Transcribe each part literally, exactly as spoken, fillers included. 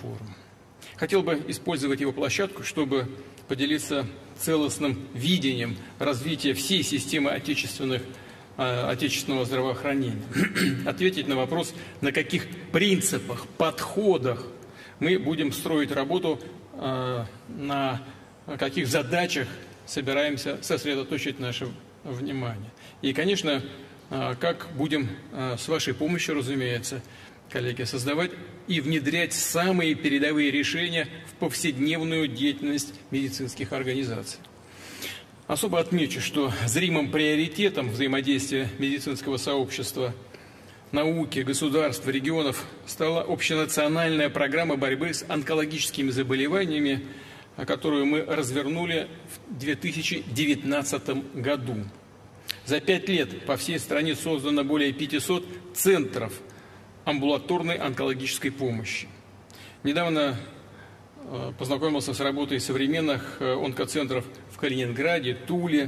форум. Хотел бы использовать его площадку, чтобы поделиться целостным видением развития всей системы отечественных, э, отечественного здравоохранения. Ответить на вопрос, на каких принципах, подходах мы будем строить работу, э, на каких задачах собираемся сосредоточить наше внимание. И, конечно, э, как будем э, с вашей помощью, разумеется, коллеги, создавать и внедрять самые передовые решения в повседневную деятельность медицинских организаций. Особо отмечу, что зримым приоритетом взаимодействия медицинского сообщества, науки, государств, регионов стала общенациональная программа борьбы с онкологическими заболеваниями, которую мы развернули в две тысячи девятнадцатом году. За пять лет по всей стране создано более пятисот центров амбулаторной онкологической помощи. Недавно э, познакомился с работой современных э, онкоцентров в Калининграде, Туле.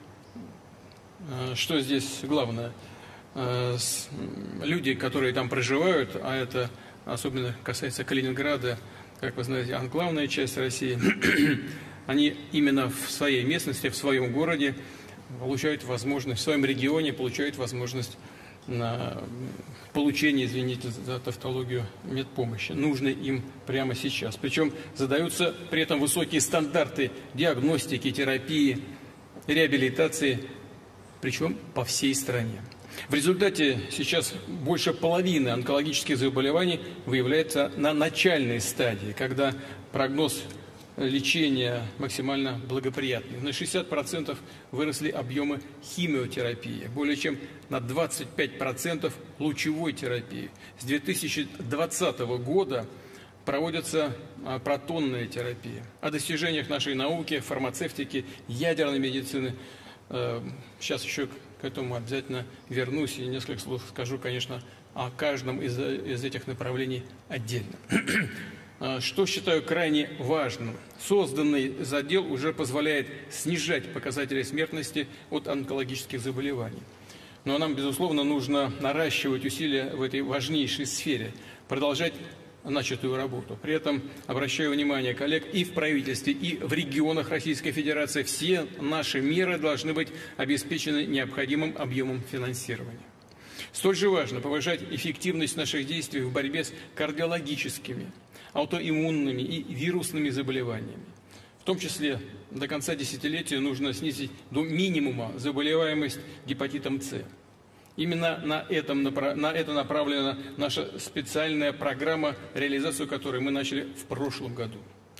Э, что здесь главное? Э, с, люди, которые там проживают, а это особенно касается Калининграда, как вы знаете, анклавная часть России, они именно в своей местности, в своем городе получают возможность, в своем регионе получают возможность на получение, извините за тавтологию, медпомощи, нужной им прямо сейчас. Причем задаются при этом высокие стандарты диагностики, терапии, реабилитации, причем по всей стране. В результате сейчас больше половины онкологических заболеваний выявляется на начальной стадии, когда прогноз лечения максимально благоприятный. На шестьдесят процентов выросли объемы химиотерапии, более чем на двадцать пять процентов лучевой терапии. С две тысячи двадцатого года проводится протонная терапия. О достижениях нашей науки, фармацевтики, ядерной медицины. Сейчас еще к этому обязательно вернусь и несколько слов скажу, конечно, о каждом из, из этих направлений отдельно. Что считаю крайне важным. Созданный задел уже позволяет снижать показатели смертности от онкологических заболеваний. Но нам, безусловно, нужно наращивать усилия в этой важнейшей сфере, продолжать начатую работу. При этом обращаю внимание коллег и в правительстве, и в регионах Российской Федерации. Все наши меры должны быть обеспечены необходимым объемом финансирования. Столь же важно повышать эффективность наших действий в борьбе с кардиологическими, аутоиммунными и вирусными заболеваниями. В том числе до конца десятилетия нужно снизить до минимума заболеваемость гепатитом С. Именно на, этом, на это направлена наша специальная программа, реализацию которой мы начали в прошлом году.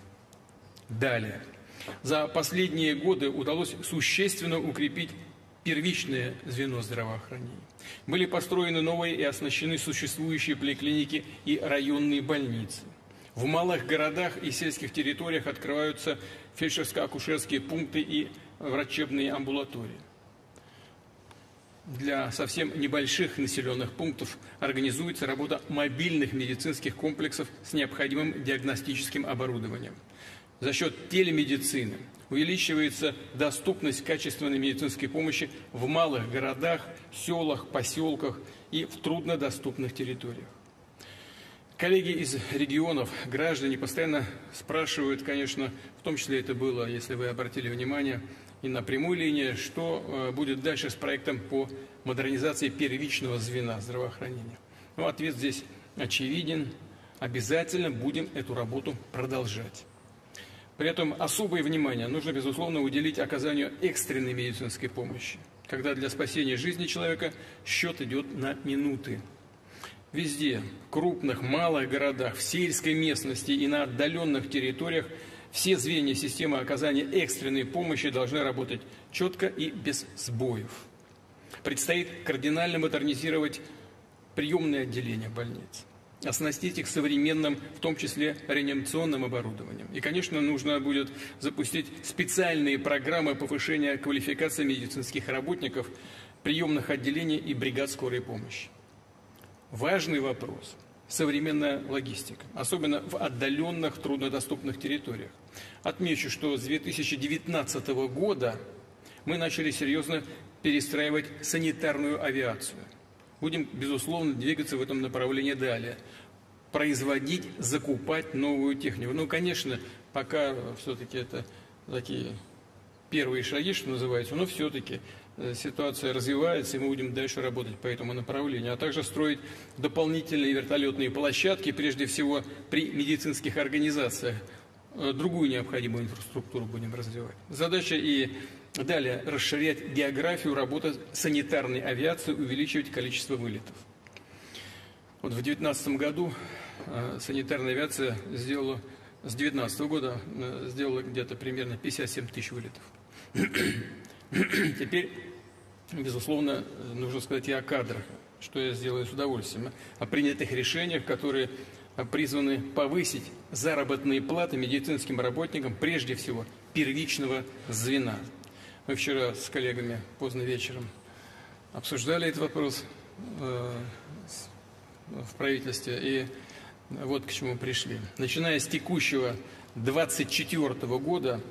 Далее. За последние годы удалось существенно укрепить первичное звено здравоохранения. Были построены новые и оснащены существующие поликлиники и районные больницы. В малых городах и сельских территориях открываются фельдшерско-акушерские пункты и врачебные амбулатории. Для совсем небольших населенных пунктов организуется работа мобильных медицинских комплексов с необходимым диагностическим оборудованием. За счет телемедицины увеличивается доступность качественной медицинской помощи в малых городах, селах, поселках и в труднодоступных территориях. Коллеги из регионов, граждане постоянно спрашивают, конечно, в том числе это было, если вы обратили внимание, и на прямой линии, что будет дальше с проектом по модернизации первичного звена здравоохранения. Ну, ответ здесь очевиден. Обязательно будем эту работу продолжать. При этом особое внимание нужно, безусловно, уделить оказанию экстренной медицинской помощи, когда для спасения жизни человека счет идет на минуты. Везде, в крупных, малых городах, в сельской местности и на отдаленных территориях все звенья системы оказания экстренной помощи должны работать четко и без сбоев. Предстоит кардинально модернизировать приемные отделения больниц, оснастить их современным, в том числе реанимационным оборудованием. И, конечно, нужно будет запустить специальные программы повышения квалификации медицинских работников, приемных отделений и бригад скорой помощи. Важный вопрос – современная логистика, особенно в отдаленных, труднодоступных территориях. Отмечу, что с две тысячи девятнадцатого года мы начали серьезно перестраивать санитарную авиацию. Будем, безусловно, двигаться в этом направлении далее. производить, закупать новую технику. Ну, конечно, пока все-таки это такие первые шаги, что называется, но все-таки ситуация развивается, и мы будем дальше работать по этому направлению, а также строить дополнительные вертолетные площадки, прежде всего при медицинских организациях. Другую необходимую инфраструктуру будем развивать. Задача и далее расширять географию работы санитарной авиации, увеличивать количество вылетов. Вот в две тысячи девятнадцатом году санитарная авиация сделала, с две тысячи девятнадцатого года сделала где-то примерно пятьдесят семь тысяч вылетов. Теперь, безусловно, нужно сказать и о кадрах, что я сделаю с удовольствием, о принятых решениях, которые призваны повысить заработные платы медицинским работникам, прежде всего, первичного звена. Мы вчера с коллегами поздно вечером обсуждали этот вопрос э, в правительстве, и вот к чему пришли. Начиная с текущего двадцать четвёртого года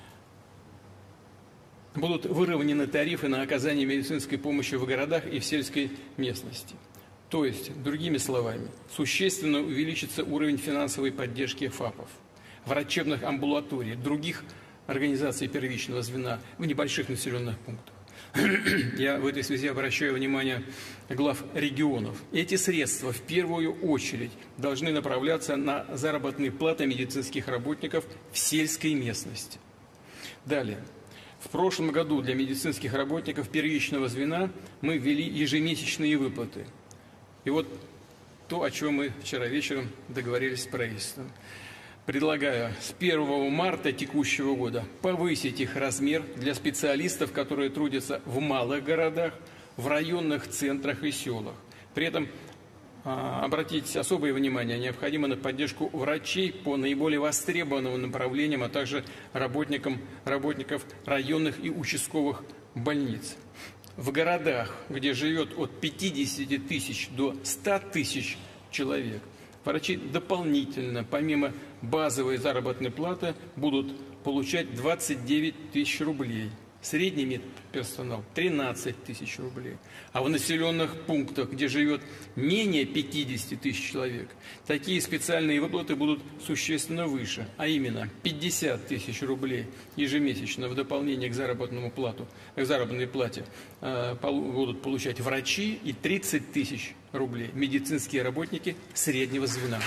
будут выровнены тарифы на оказание медицинской помощи в городах и в сельской местности. То есть, другими словами, существенно увеличится уровень финансовой поддержки ФАПов, врачебных амбулаторий, других организаций первичного звена в небольших населенных пунктах. Я в этой связи обращаю внимание глав регионов. Эти средства в первую очередь должны направляться на заработные платы медицинских работников в сельской местности. Далее. В прошлом году для медицинских работников первичного звена мы ввели ежемесячные выплаты. И вот то, о чем мы вчера вечером договорились с правительством. Предлагаю с первого марта текущего года повысить их размер для специалистов, которые трудятся в малых городах, в районных центрах и селах. При этом а, обратить особое внимание необходимо на поддержку врачей по наиболее востребованным направлениям, а также работникам, работников районных и участковых больниц. В городах, где живет от пятидесяти тысяч до ста тысяч человек, врачи дополнительно, помимо базовой заработной платы, будут получать двадцать девять тысяч рублей. Средний медперсонал – тринадцать тысяч рублей. А в населенных пунктах, где живет менее пятидесяти тысяч человек, такие специальные выплаты будут существенно выше, а именно пятьдесят тысяч рублей ежемесячно в дополнение к заработному плату, к заработной плате э, будут получать врачи и тридцать тысяч рублей медицинские работники среднего звена.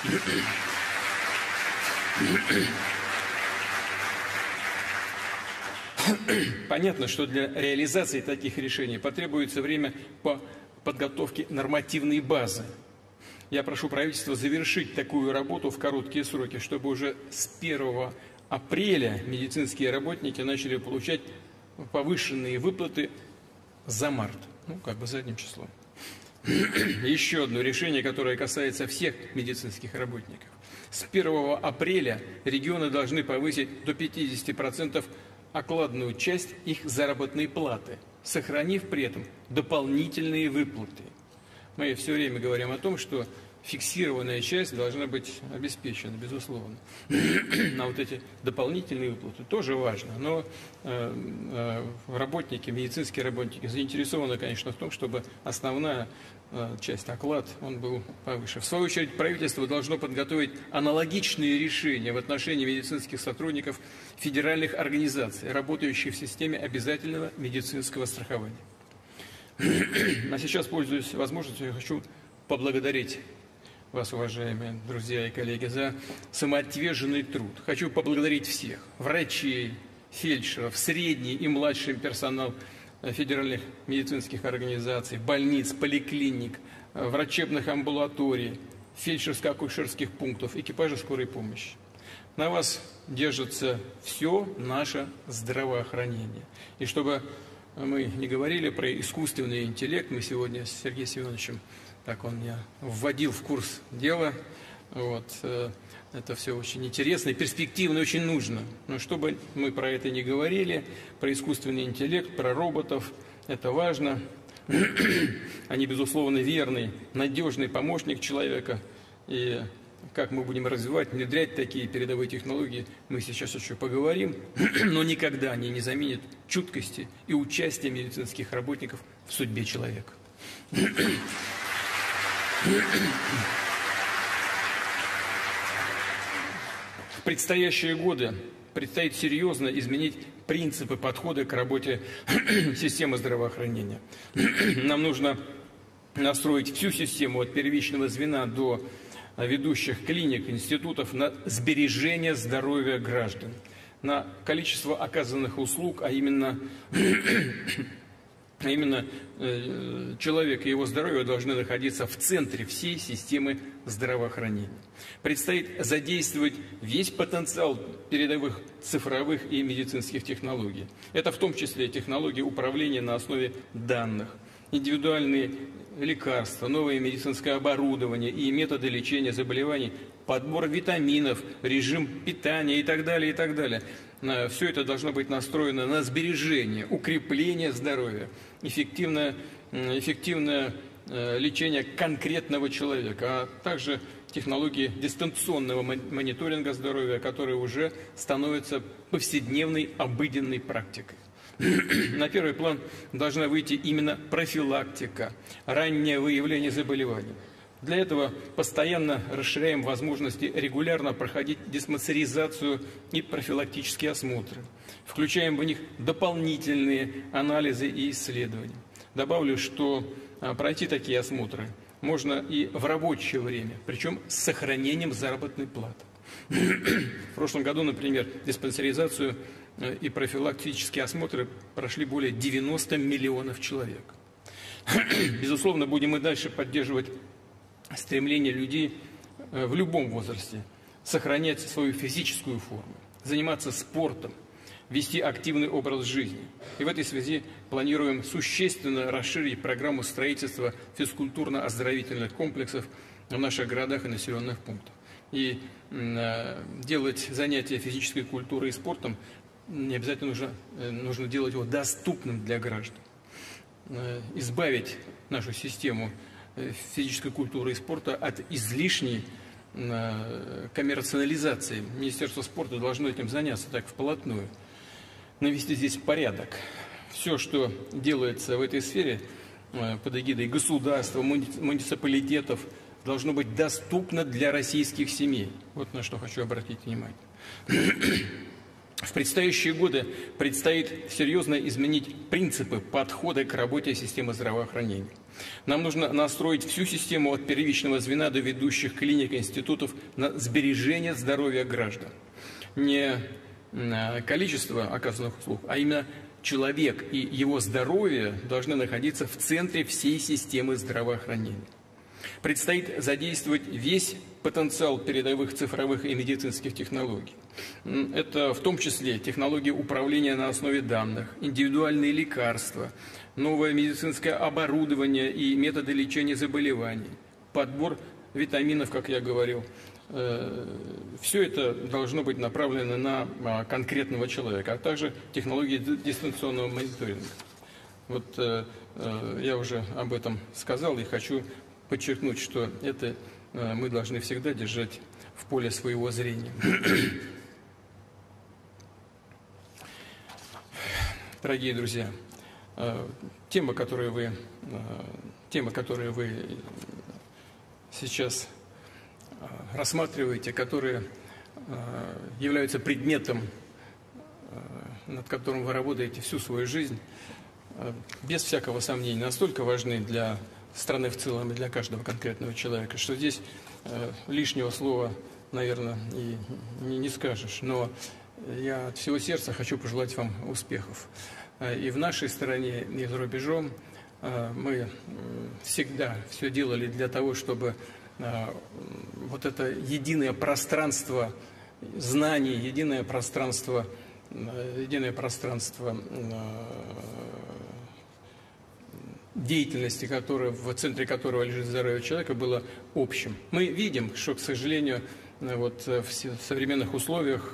Понятно, что для реализации таких решений потребуется время по подготовке нормативной базы. Я прошу правительство завершить такую работу в короткие сроки, чтобы уже с первого апреля медицинские работники начали получать повышенные выплаты за март, ну, как бы задним числом. Еще одно решение, которое касается всех медицинских работников. С первого апреля регионы должны повысить до пятидесяти процентов окладную часть их заработной платы, сохранив при этом дополнительные выплаты. Мы все время говорим о том, что фиксированная часть должна быть обеспечена, безусловно. А вот эти дополнительные выплаты тоже важно. Но э, э, работники, медицинские работники заинтересованы, конечно, в том, чтобы основная э, часть, оклад, он был повыше. В свою очередь, правительство должно подготовить аналогичные решения в отношении медицинских сотрудников федеральных организаций, работающих в системе обязательного медицинского страхования. А сейчас, пользуясь возможностью, я хочу поблагодарить вас, уважаемые друзья и коллеги, за самоотверженный труд. Хочу поблагодарить всех – врачей, фельдшеров, средний и младший персонал федеральных медицинских организаций, больниц, поликлиник, врачебных амбулаторий, фельдшерско-акушерских пунктов, экипажа скорой помощи. На вас держится все наше здравоохранение. И чтобы мы не говорили про искусственный интеллект, мы сегодня с Сергеем Семеновичем, так он меня вводил в курс дела. Вот, это все очень интересно и перспективно, очень нужно. Но чтобы мы про это не говорили, про искусственный интеллект, про роботов, это важно. Они, безусловно, верный, надежный помощник человека. И как мы будем развивать, внедрять такие передовые технологии, мы сейчас еще поговорим. Но никогда они не заменят чуткости и участия медицинских работников в судьбе человека. предстоящие годы предстоит серьезно изменить принципы подхода к работе системы здравоохранения. Нам нужно настроить всю систему от первичного звена до ведущих клиник, институтов на сбережение здоровья граждан, на количество оказанных услуг, а именно, а именно э, человек и его здоровье должны находиться в центре всей системы здравоохранения. Предстоит задействовать весь потенциал передовых цифровых и медицинских технологий. Это в том числе технологии управления на основе данных, индивидуальные лекарства, новое медицинское оборудование и методы лечения заболеваний, подбор витаминов, режим питания и так далее, и так далее. Все это должно быть настроено на сбережение, укрепление здоровья, эффективное, эффективное лечение конкретного человека, а также технологии дистанционного мониторинга здоровья, которые уже становятся повседневной, обыденной практикой. На первый план должна выйти именно профилактика, раннее выявление заболеваний. Для этого постоянно расширяем возможности регулярно проходить диспансеризацию и профилактические осмотры. Включаем в них дополнительные анализы и исследования. Добавлю, что пройти такие осмотры можно и в рабочее время, причем с сохранением заработной платы. В прошлом году, например, диспансеризацию и профилактические осмотры прошли более девяноста миллионов человек. Безусловно, будем и дальше поддерживать стремление людей в любом возрасте сохранять свою физическую форму, заниматься спортом, вести активный образ жизни. И в этой связи планируем существенно расширить программу строительства физкультурно-оздоровительных комплексов в наших городах и населенных пунктах. И э, делать занятия физической культурой и спортом не обязательно нужно, нужно делать его доступным для граждан. Э, избавить нашу систему физической культуры и спорта от излишней э, коммерциализации. Министерство спорта должно этим заняться так вплотную. Навести здесь порядок. Все, что делается в этой сфере э, под эгидой государства, муниципалитетов, должно быть доступно для российских семей. Вот на что хочу обратить внимание. В предстоящие годы предстоит серьезно изменить принципы подхода к работе системы здравоохранения. Нам нужно настроить всю систему от первичного звена до ведущих клиник и институтов на сбережение здоровья граждан. Не количество оказанных услуг, а именно человек и его здоровье должны находиться в центре всей системы здравоохранения. Предстоит задействовать весь потенциал передовых цифровых и медицинских технологий. Это в том числе технологии управления на основе данных, индивидуальные лекарства, новое медицинское оборудование и методы лечения заболеваний, подбор витаминов, как я говорил. Все это должно быть направлено на конкретного человека, а также технологии дистанционного мониторинга. Вот я уже об этом сказал и хочу подчеркнуть, что это мы должны всегда держать в поле своего зрения. Дорогие друзья, тема, которую вы, тема, которую вы сейчас рассматриваете, которые являются предметом, над которым вы работаете всю свою жизнь, без всякого сомнения, настолько важны для страны в целом и для каждого конкретного человека, что здесь э, лишнего слова, наверное, и не, не скажешь. Но я от всего сердца хочу пожелать вам успехов. И в нашей стране, и за рубежом э, мы всегда все делали для того, чтобы э, вот это единое пространство знаний, единое пространство, э, единое пространство э, деятельности, которая, в центре которого лежит здоровье человека, было общим. Мы видим, что, к сожалению, вот в современных условиях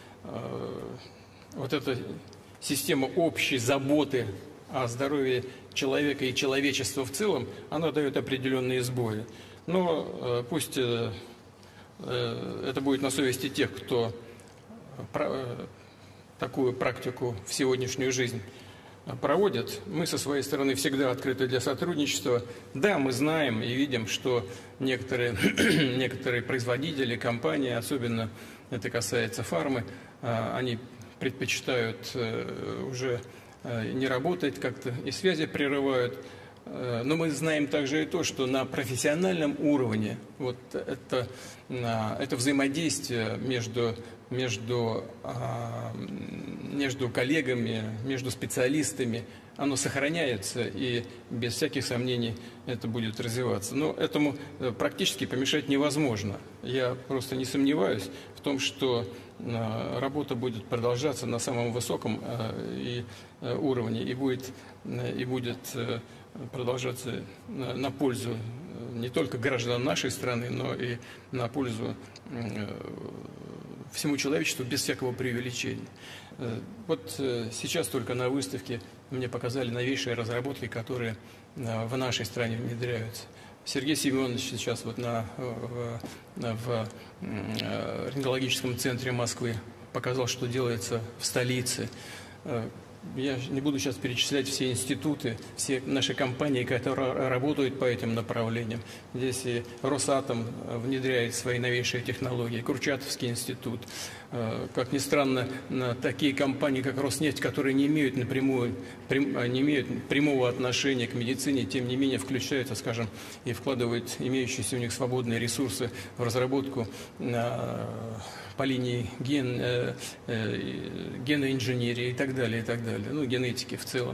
вот эта система общей заботы о здоровье человека и человечества в целом, она дает определенные сбои. Но пусть это будет на совести тех, кто такую практику в сегодняшнюю жизнь проводят. Мы со своей стороны всегда открыты для сотрудничества. Да, мы знаем и видим, что некоторые, некоторые производители, компании, особенно это касается фармы, они предпочитают уже не работать, как-то и связи прерывают. Но мы знаем также и то, что на профессиональном уровне вот это, это взаимодействие между, между, между коллегами, между специалистами, оно сохраняется, и без всяких сомнений это будет развиваться. Но этому практически помешать невозможно. Я просто не сомневаюсь в том, что работа будет продолжаться на самом высоком уровне и будет, и будет продолжаться на пользу не только граждан нашей страны, но и на пользу всему человечеству без всякого преувеличения. Вот сейчас только на выставке мне показали новейшие разработки, которые в нашей стране внедряются. Сергей Семенович сейчас вот на, в, в рентгенологическом центре Москвы показал, что делается в столице. Я не буду сейчас перечислять все институты, все наши компании, которые работают по этим направлениям. Здесь и Росатом внедряет свои новейшие технологии, Курчатовский институт. Как ни странно, такие компании, как Роснефть, которые не имеют напрямую, не имеют прямого отношения к медицине, тем не менее включаются, скажем, и вкладывают имеющиеся у них свободные ресурсы в разработку по линии ген, э, э, геноинженерии и так далее, и так далее, ну, генетики в целом.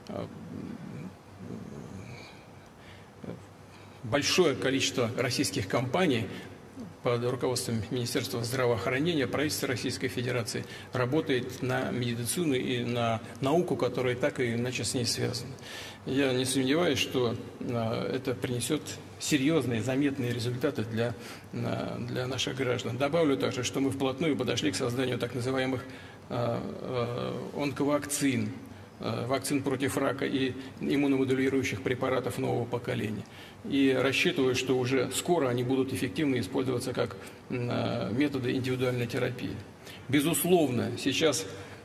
Большое количество российских компаний под руководством Министерства здравоохранения, правительства Российской Федерации работает на медицину и на науку, которая так и иначе с ней связана. Я не сомневаюсь, что это принесет серьезные, заметные результаты для, для наших граждан. Добавлю также, что мы вплотную подошли к созданию так называемых онковакцин, вакцин против рака и иммуномодулирующих препаратов нового поколения. И рассчитываю, что уже скоро они будут эффективно использоваться как методы индивидуальной терапии. Безусловно, сейчас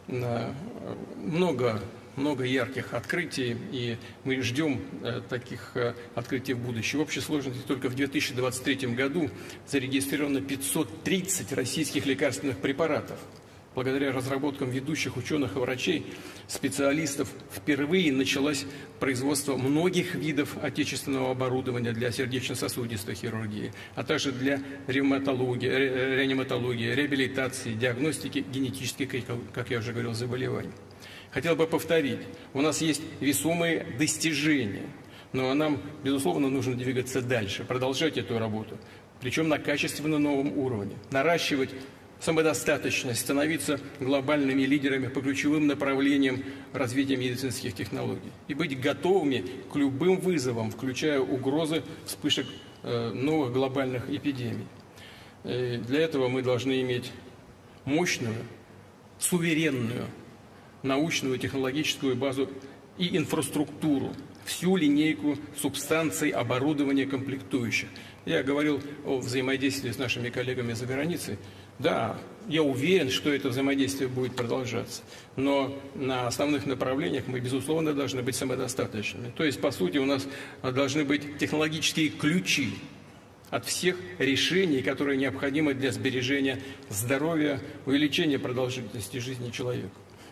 много, много ярких открытий, и мы ждем таких открытий в будущем. В общей сложности только в две тысячи двадцать третьем году зарегистрировано пятьсот тридцать российских лекарственных препаратов. Благодаря разработкам ведущих ученых и врачей, специалистов, впервые началось производство многих видов отечественного оборудования для сердечно-сосудистой хирургии, а также для ревматологии, реаниматологии, реабилитации, диагностики генетических, как я уже говорил, заболеваний. Хотел бы повторить, у нас есть весомые достижения, но нам, безусловно, нужно двигаться дальше, продолжать эту работу, причем на качественно новом уровне, наращивать самодостаточность, становиться глобальными лидерами по ключевым направлениям развития медицинских технологий и быть готовыми к любым вызовам, включая угрозы вспышек э, новых глобальных эпидемий. И для этого мы должны иметь мощную, суверенную научную и технологическую базу и инфраструктуру, всю линейку субстанций, оборудования, комплектующих. Я говорил о взаимодействии с нашими коллегами за границей. Да, я уверен, что это взаимодействие будет продолжаться, но на основных направлениях мы, безусловно, должны быть самодостаточными. То есть, по сути, у нас должны быть технологические ключи от всех решений, которые необходимы для сбережения здоровья, увеличения продолжительности жизни человека.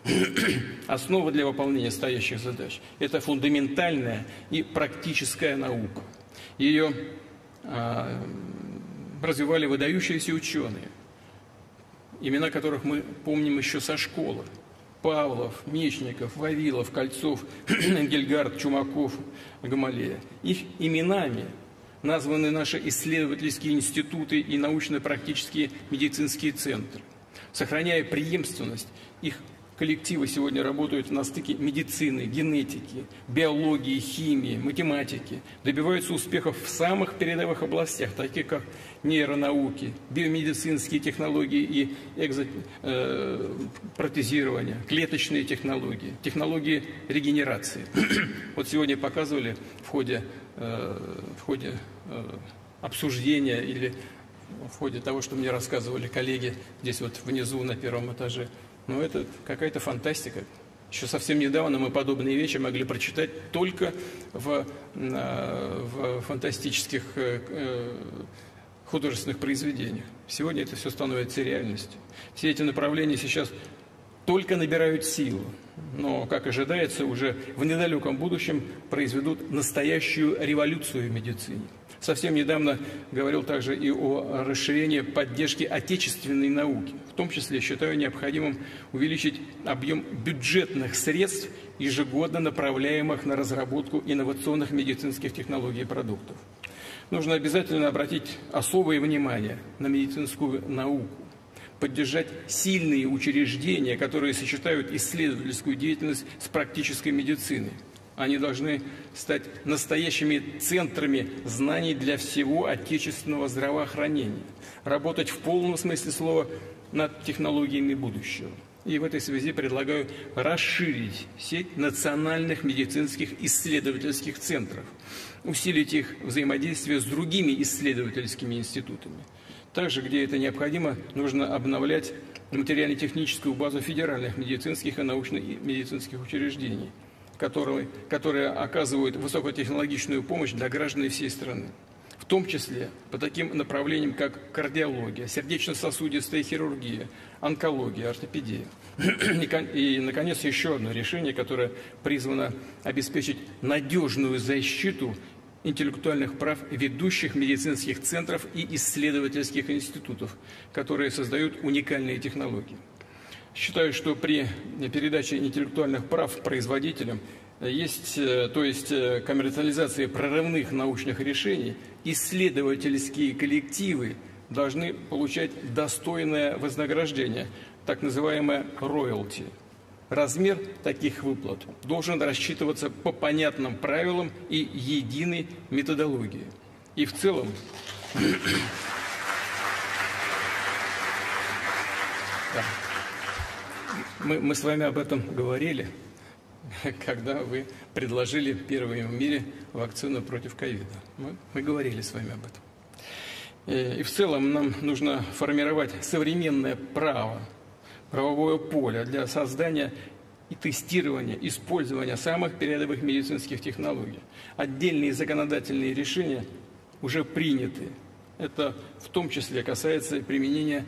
Основа для выполнения стоящих задач – это фундаментальная и практическая наука. Ее а, развивали выдающиеся ученые, имена которых мы помним еще со школы. Павлов, Мечников, Вавилов, Кольцов, Энгельгард, Чумаков, Гамалея. Их именами названы наши исследовательские институты и научно-практические медицинские центры. Сохраняя преемственность, их коллективы сегодня работают на стыке медицины, генетики, биологии, химии, математики, добиваются успехов в самых передовых областях, таких как нейронауки, биомедицинские технологии и экзопротезирование, клеточные технологии, технологии регенерации. Вот сегодня показывали в ходе, в ходе обсуждения или в ходе того, что мне рассказывали коллеги здесь вот внизу на первом этаже. Но это какая-то фантастика. Еще совсем недавно мы подобные вещи могли прочитать только в, в фантастических художественных произведениях. Сегодня это все становится реальностью. Все эти направления сейчас только набирают силу, но, как ожидается, уже в недалеком будущем произведут настоящую революцию в медицине. Совсем недавно говорил также и о расширении поддержки отечественной науки. В том числе считаю необходимым увеличить объем бюджетных средств, ежегодно направляемых на разработку инновационных медицинских технологий и продуктов. Нужно обязательно обратить особое внимание на медицинскую науку, поддержать сильные учреждения, которые сочетают исследовательскую деятельность с практической медициной. Они должны стать настоящими центрами знаний для всего отечественного здравоохранения, работать в полном смысле слова над технологиями будущего. И в этой связи предлагаю расширить сеть национальных медицинских исследовательских центров, усилить их взаимодействие с другими исследовательскими институтами. Также, где это необходимо, нужно обновлять материально-техническую базу федеральных медицинских и научно-медицинских учреждений, которые, которые оказывают высокотехнологичную помощь для граждан всей страны. В том числе по таким направлениям, как кардиология, сердечно-сосудистая хирургия, онкология, ортопедия. И, наконец, еще одно решение, которое призвано обеспечить надежную защиту интеллектуальных прав ведущих медицинских центров и исследовательских институтов, которые создают уникальные технологии. Считаю, что при передаче интеллектуальных прав производителям есть, то есть коммерциализации прорывных научных решений, исследовательские коллективы должны получать достойное вознаграждение, так называемое роялти. Размер таких выплат должен рассчитываться по понятным правилам и единой методологии. И в целом да, мы, мы с вами об этом говорили, когда вы предложили первой в мире вакцину против ковида. Мы, мы говорили с вами об этом. И в целом нам нужно формировать современное право, правовое поле для создания и тестирования, использования самых передовых медицинских технологий. Отдельные законодательные решения уже приняты. Это в том числе касается применения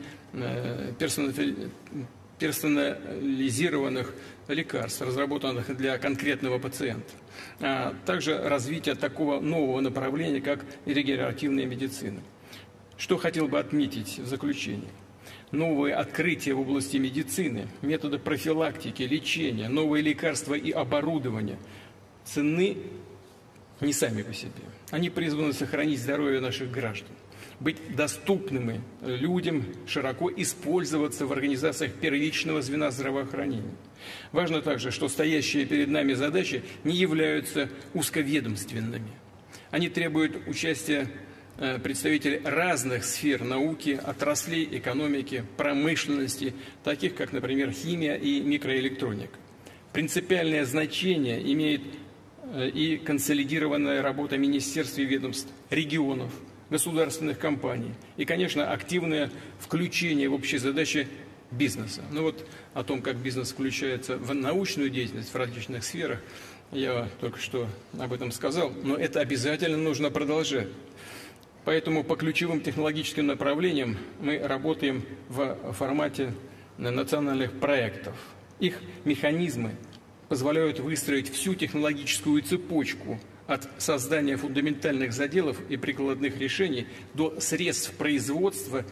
персонализированных лекарств, разработанных для конкретного пациента, а также развитие такого нового направления, как регенеративная медицина. Что хотел бы отметить в заключение? Новые открытия в области медицины, методы профилактики, лечения, новые лекарства и оборудование ценны не сами по себе. Они призваны сохранить здоровье наших граждан, быть доступными людям, широко использоваться в организациях первичного звена здравоохранения. Важно также, что стоящие перед нами задачи не являются узковедомственными. Они требуют участия представителей разных сфер науки, отраслей экономики, промышленности, таких как, например, химия и микроэлектроника. Принципиальное значение имеет и консолидированная работа министерств и ведомств, регионов, государственных компаний и, конечно, активное включение в общие задачи бизнеса. Ну вот о том, как бизнес включается в научную деятельность в различных сферах, я только что об этом сказал, но это обязательно нужно продолжать. Поэтому по ключевым технологическим направлениям мы работаем в формате национальных проектов. Их механизмы позволяют выстроить всю технологическую цепочку от создания фундаментальных заделов и прикладных решений до средств производства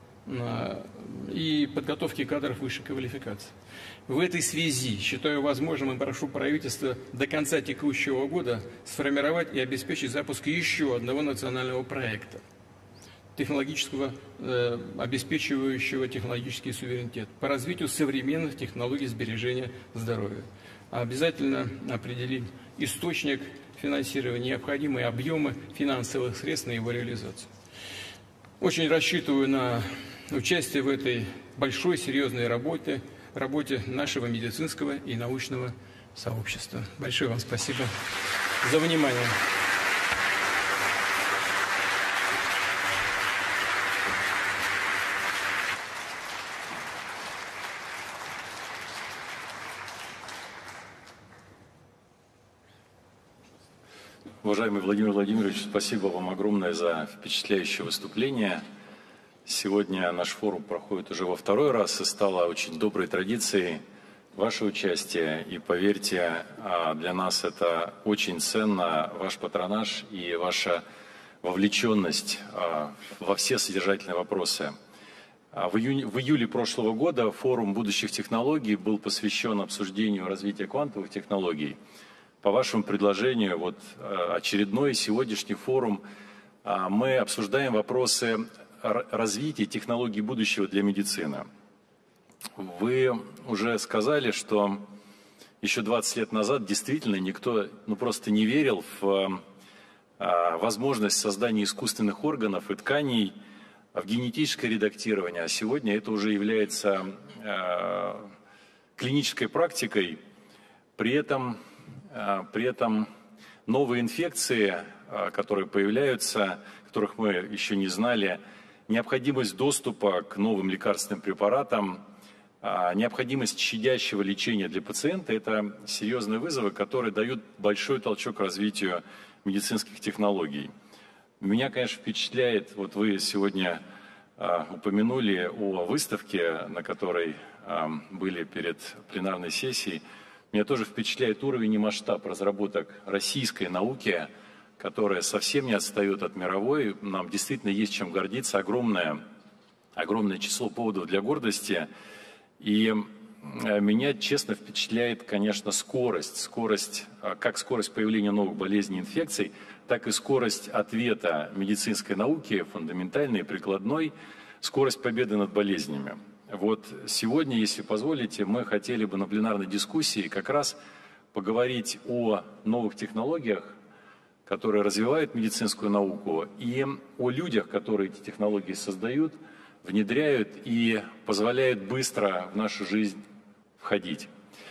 и подготовки кадров высшей квалификации. В этой связи считаю возможным и прошу правительство до конца текущего года сформировать и обеспечить запуск еще одного национального проекта, технологического, э, обеспечивающего технологический суверенитет по развитию современных технологий сбережения здоровья. Обязательно определим источник финансирования, необходимые объемы финансовых средств на его реализацию. Очень рассчитываю на участие в этой большой серьезной работе, работе нашего медицинского и научного сообщества. Большое вам спасибо за внимание. Уважаемый Владимир Владимирович, спасибо вам огромное за впечатляющее выступление. Сегодня наш форум проходит уже во второй раз, и стало очень доброй традицией ваше участие. И поверьте, для нас это очень ценно, ваш патронаж и ваша вовлеченность во все содержательные вопросы. В июне, в июле прошлого года форум будущих технологий был посвящен обсуждению развития квантовых технологий. По вашему предложению, вот очередной сегодняшний форум, мы обсуждаем вопросы развития технологий будущего для медицины. Вы уже сказали, что еще двадцать лет назад действительно никто ну, просто не верил в возможность создания искусственных органов и тканей, в генетическое редактирование, а сегодня это уже является э, клинической практикой. При этом, э, при этом новые инфекции, э, которые появляются, которых мы еще не знали, необходимость доступа к новым лекарственным препаратам, э, необходимость щадящего лечения для пациента – это серьезные вызовы, которые дают большой толчок к развитию медицинских технологий. Меня, конечно, впечатляет, вот вы сегодня а, упомянули о выставке, на которой а, были перед пленарной сессией. Меня тоже впечатляет уровень и масштаб разработок российской науки, которая совсем не отстает от мировой. Нам действительно есть чем гордиться, огромное, огромное число поводов для гордости. И меня, честно, впечатляет, конечно, скорость, скорость, как скорость появления новых болезней и инфекций, так и скорость ответа медицинской науки, фундаментальной и прикладной, скорость победы над болезнями. Вот сегодня, если позволите, мы хотели бы на пленарной дискуссии как раз поговорить о новых технологиях, которые развивают медицинскую науку, и о людях, которые эти технологии создают, внедряют и позволяют быстро в нашу жизнь входить.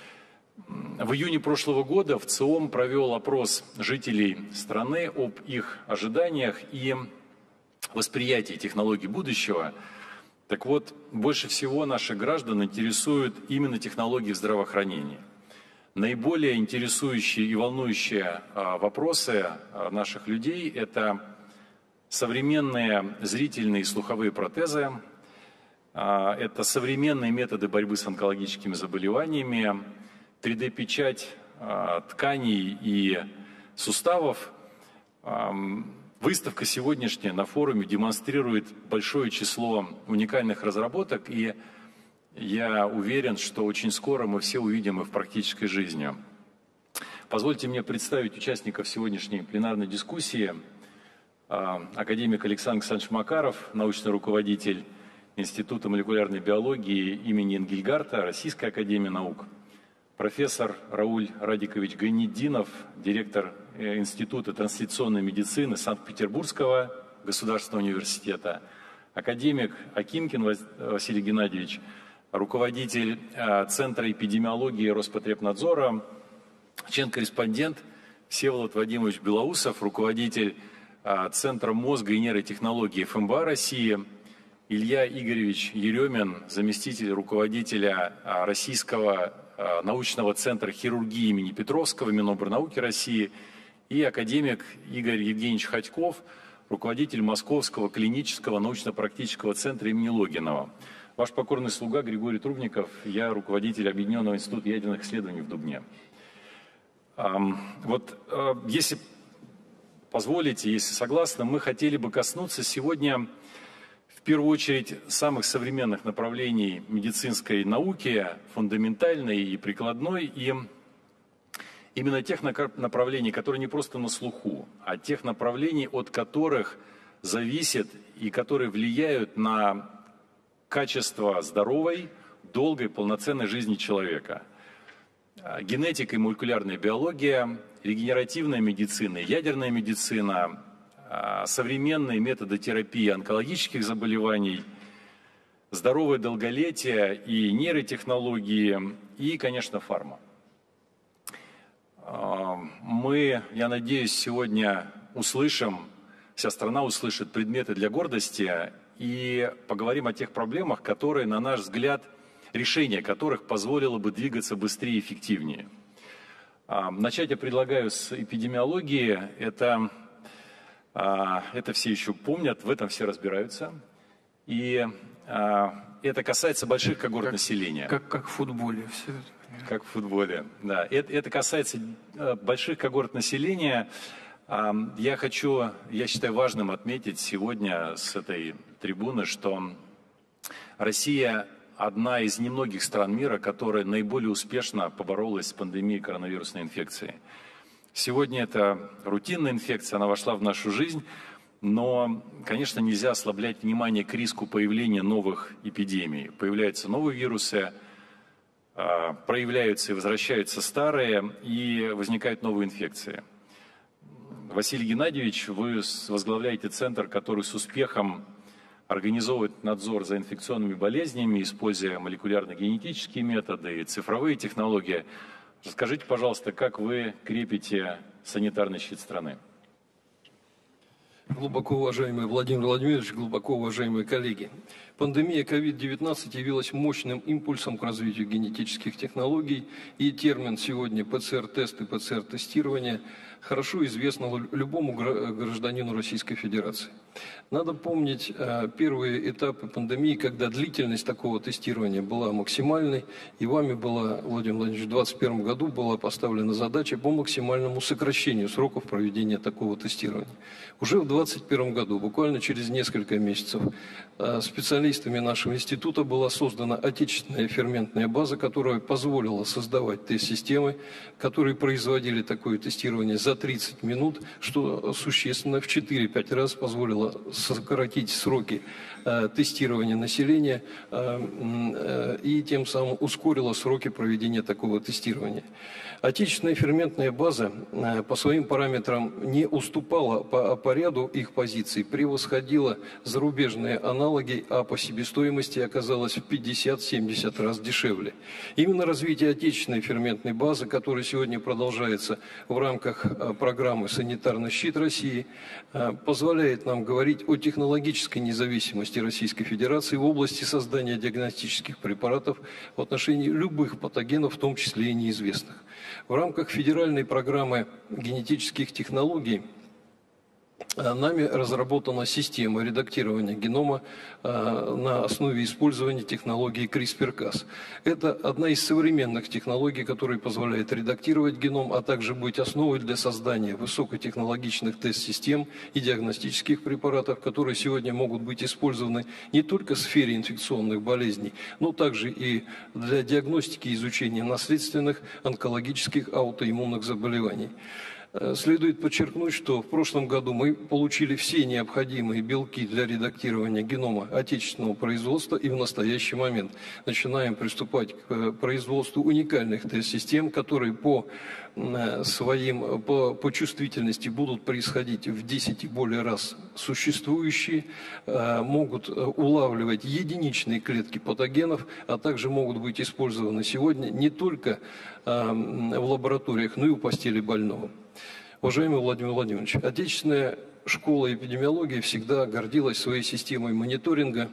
В июне прошлого года в ЦИОМ провел опрос жителей страны об их ожиданиях и восприятии технологий будущего. Так вот, больше всего наших граждан интересуют именно технологии в здравоохранении. Наиболее интересующие и волнующие вопросы наших людей – это современные зрительные и слуховые протезы, это современные методы борьбы с онкологическими заболеваниями, три дэ печать э, тканей и суставов. Э, выставка сегодняшняя на форуме демонстрирует большое число уникальных разработок, и я уверен, что очень скоро мы все увидим их в практической жизни. Позвольте мне представить участников сегодняшней пленарной дискуссии. Э, академик Александр Александрович Макаров, научный руководитель Института молекулярной биологии имени Энгельгарта, Российской академии наук. Профессор Рауль Радикович Гайнетдинов, директор Института трансляционной медицины Санкт-Петербургского государственного университета, академик Акимкин Василий Геннадьевич, руководитель Центра эпидемиологии Роспотребнадзора, член-корреспондент Всеволод Вадимович Белоусов, руководитель Центра мозга и нейротехнологий эф эм бэ а России, Илья Игоревич Еремин, заместитель руководителя Российского научного центра хирургии имени Петровского, Минобрнауки России, и академик Игорь Евгеньевич Ходьков, руководитель Московского клинического научно-практического центра имени Логинова. Ваш покорный слуга Григорий Трубников, я руководитель Объединенного института ядерных исследований в Дубне. Вот, если позволите, если согласны, мы хотели бы коснуться сегодня в первую очередь самых современных направлений медицинской науки, фундаментальной и прикладной, и именно тех направлений, которые не просто на слуху, а тех направлений, от которых зависит и которые влияют на качество здоровой, долгой, полноценной жизни человека. Генетика и молекулярная биология, регенеративная медицина, ядерная медицина, современные методы терапии онкологических заболеваний, здоровое долголетие и нейротехнологии, и, конечно, фарма. Мы, я надеюсь, сегодня услышим, вся страна услышит предметы для гордости и поговорим о тех проблемах, которые, на наш взгляд, решение которых позволило бы двигаться быстрее и эффективнее. Начать я предлагаю с эпидемиологии. Это, это все еще помнят, в этом все разбираются. И это касается больших когорт как, населения. Как, как в футболе. Все это. Как в футболе, да. Это, это касается больших когорт населения. Я хочу, я считаю важным отметить сегодня с этой трибуны, что Россия одна из немногих стран мира, которая наиболее успешно поборолась с пандемией коронавирусной инфекции. Сегодня это рутинная инфекция, она вошла в нашу жизнь, но, конечно, нельзя ослаблять внимание к риску появления новых эпидемий. Появляются новые вирусы, проявляются и возвращаются старые, и возникают новые инфекции. Василий Геннадьевич, вы возглавляете центр, который с успехом организовывает надзор за инфекционными болезнями, используя молекулярно-генетические методы и цифровые технологии. Расскажите, пожалуйста, как вы крепите санитарный щит страны? Глубоко уважаемый Владимир Владимирович, глубоко уважаемые коллеги. Пандемия ковид девятнадцать явилась мощным импульсом к развитию генетических технологий, и термин сегодня ПЦР-тест и ПЦР-тестирование хорошо известно любому гражданину Российской Федерации. Надо помнить первые этапы пандемии, когда длительность такого тестирования была максимальной, и вами была, Владимир Владимирович, в две тысячи двадцать первом году была поставлена задача по максимальному сокращению сроков проведения такого тестирования. Уже в две тысячи двадцать первом году, буквально через несколько месяцев, специалистами нашего института была создана отечественная ферментная база, которая позволила создавать тест-системы, которые производили такое тестирование за тридцать минут, что существенно в четыре-пять раз позволило сократить сроки э, тестирования населения э, э, и тем самым ускорило сроки проведения такого тестирования. Отечественная ферментная база э, по своим параметрам не уступала по, по ряду их позиций, превосходила зарубежные аналоги, а по себестоимости оказалась в пятьдесят-семьдесят раз дешевле. Именно развитие отечественной ферментной базы, которая сегодня продолжается в рамках э, программы «Санитарный щит России», э, позволяет нам говорить о технологической независимости Российской Федерации в области создания диагностических препаратов в отношении любых патогенов, в том числе и неизвестных. В рамках федеральной программы генетических технологий нами разработана система редактирования генома на основе использования технологии CRISPR-Cas. Это одна из современных технологий, которая позволяет редактировать геном, а также быть основой для создания высокотехнологичных тест-систем и диагностических препаратов, которые сегодня могут быть использованы не только в сфере инфекционных болезней, но также и для диагностики и изучения наследственных онкологических аутоиммунных заболеваний. Следует подчеркнуть, что в прошлом году мы получили все необходимые белки для редактирования генома отечественного производства, и в настоящий момент начинаем приступать к производству уникальных тест-систем, которые по своим, по, по чувствительности будут происходить в десять и более раз существующие, могут улавливать единичные клетки патогенов, а также могут быть использованы сегодня не только в лабораториях, но и у постели больного. Уважаемый Владимир Владимирович, отечественная школа эпидемиологии всегда гордилась своей системой мониторинга,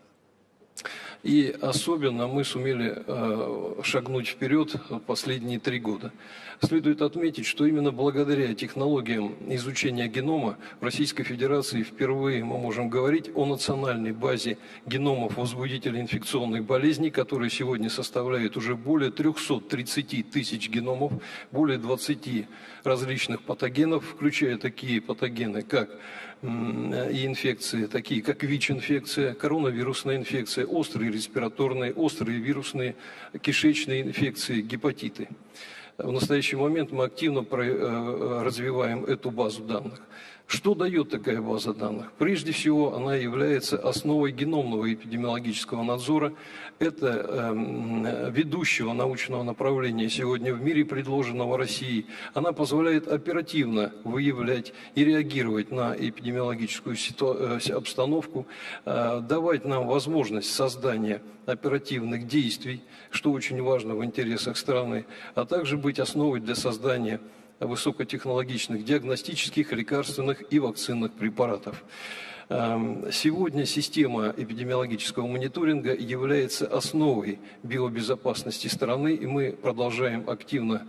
и особенно мы сумели э, шагнуть вперед в последние три года. Следует отметить, что именно благодаря технологиям изучения генома в Российской Федерации впервые мы можем говорить о национальной базе геномов возбудителей инфекционных болезней, которая сегодня составляет уже более трёхсот тридцати тысяч геномов, более двадцати различных патогенов, включая такие патогены, как и инфекции, такие как ВИЧ-инфекция, коронавирусная инфекция, острые респираторные, острые вирусные, кишечные инфекции, гепатиты. В настоящий момент мы активно развиваем эту базу данных. Что дает такая база данных? Прежде всего, она является основой геномного эпидемиологического надзора. Это э, ведущего научного направления сегодня в мире, предложенного Россией. Она позволяет оперативно выявлять и реагировать на эпидемиологическую ситу... обстановку, э, давать нам возможность создания оперативных действий, что очень важно в интересах страны, а также быть основой для создания высокотехнологичных диагностических, лекарственных и вакцинных препаратов. Сегодня система эпидемиологического мониторинга является основой биобезопасности страны, и мы продолжаем активно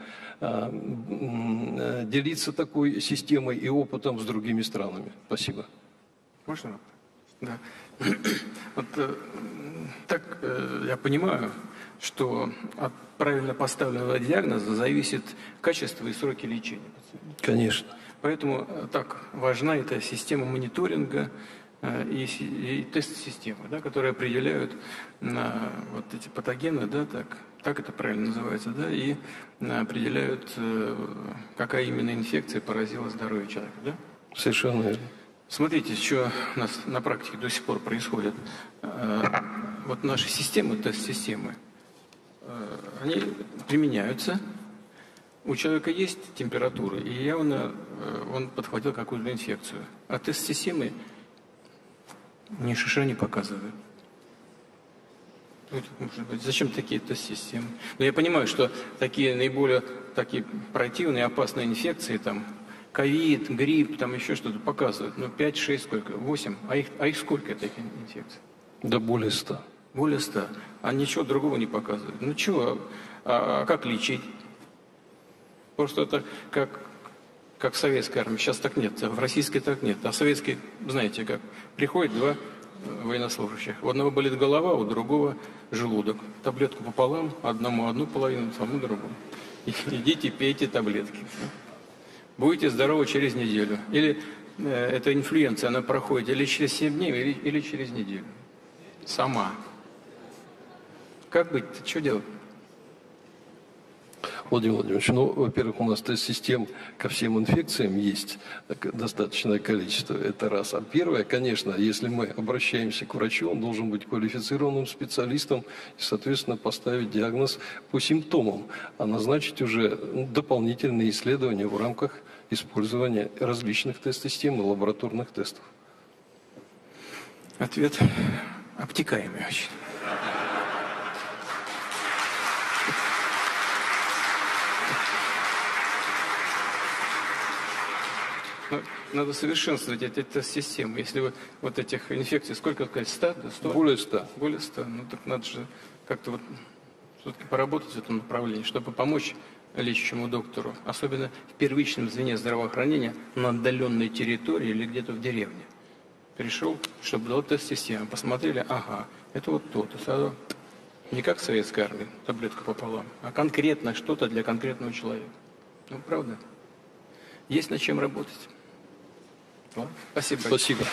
делиться такой системой и опытом с другими странами. Спасибо. Можно? Да. Вот, так я понимаю, что от правильно поставленного диагноза зависит качество и сроки лечения пациента. Конечно. Поэтому так важна эта система мониторинга и, и тест-системы, да, которые определяют на вот эти патогены, да, так, так это правильно называется, да, и определяют, какая именно инфекция поразила здоровье человека. Да? Совершенно верно. Смотрите, что у нас на практике до сих пор происходит. Вот наши системы, тест-системы, они применяются. У человека есть температура, и явно он подхватил какую-то инфекцию. А тест-системы ни шиша не показывают. Может быть, зачем такие тест-системы? Но я понимаю, что такие наиболее такие противные, опасные инфекции, там, ковид, грипп, там еще что-то показывают. Ну, пять, шесть, сколько? восемь. А их, а их сколько таких инфекций? Да более ста. Более ста. А ничего другого не показывают. Ну, чего? А, а как лечить? Просто это как, как в советской армии. Сейчас так нет, в российской так нет. А в советской, знаете как, приходят два военнослужащих. У одного болит голова, у другого желудок. Таблетку пополам, одному одну половину, саму другую. Идите, пейте таблетки. Будете здоровы через неделю. Или э, эта инфлюенция, она проходит или через семь дней, или, или через неделю. Сама. Как быть? Что делать? Владимир Владимирович, ну, во-первых, у нас тест-систем ко всем инфекциям есть достаточное количество, это раз. А первое, конечно, если мы обращаемся к врачу, он должен быть квалифицированным специалистом и, соответственно, поставить диагноз по симптомам, а назначить уже дополнительные исследования в рамках использования различных тест-систем и лабораторных тестов. Ответ обтекаемый очень. Надо совершенствовать эти тест-системы. Если вы вот этих инфекций, сколько сказать, сто? сто? Более ста. Более ста. Ну так надо же как-то вот все-таки поработать в этом направлении, чтобы помочь лечащему доктору, особенно в первичном звене здравоохранения на отдаленной территории или где-то в деревне. Пришел, чтобы дал тест-систему, посмотрели, ага, это вот то-то. Сразу не как в советской армии, таблетка пополам, а конкретно что-то для конкретного человека. Ну, правда? Есть над чем работать. Ладно? Спасибо. Спасибо.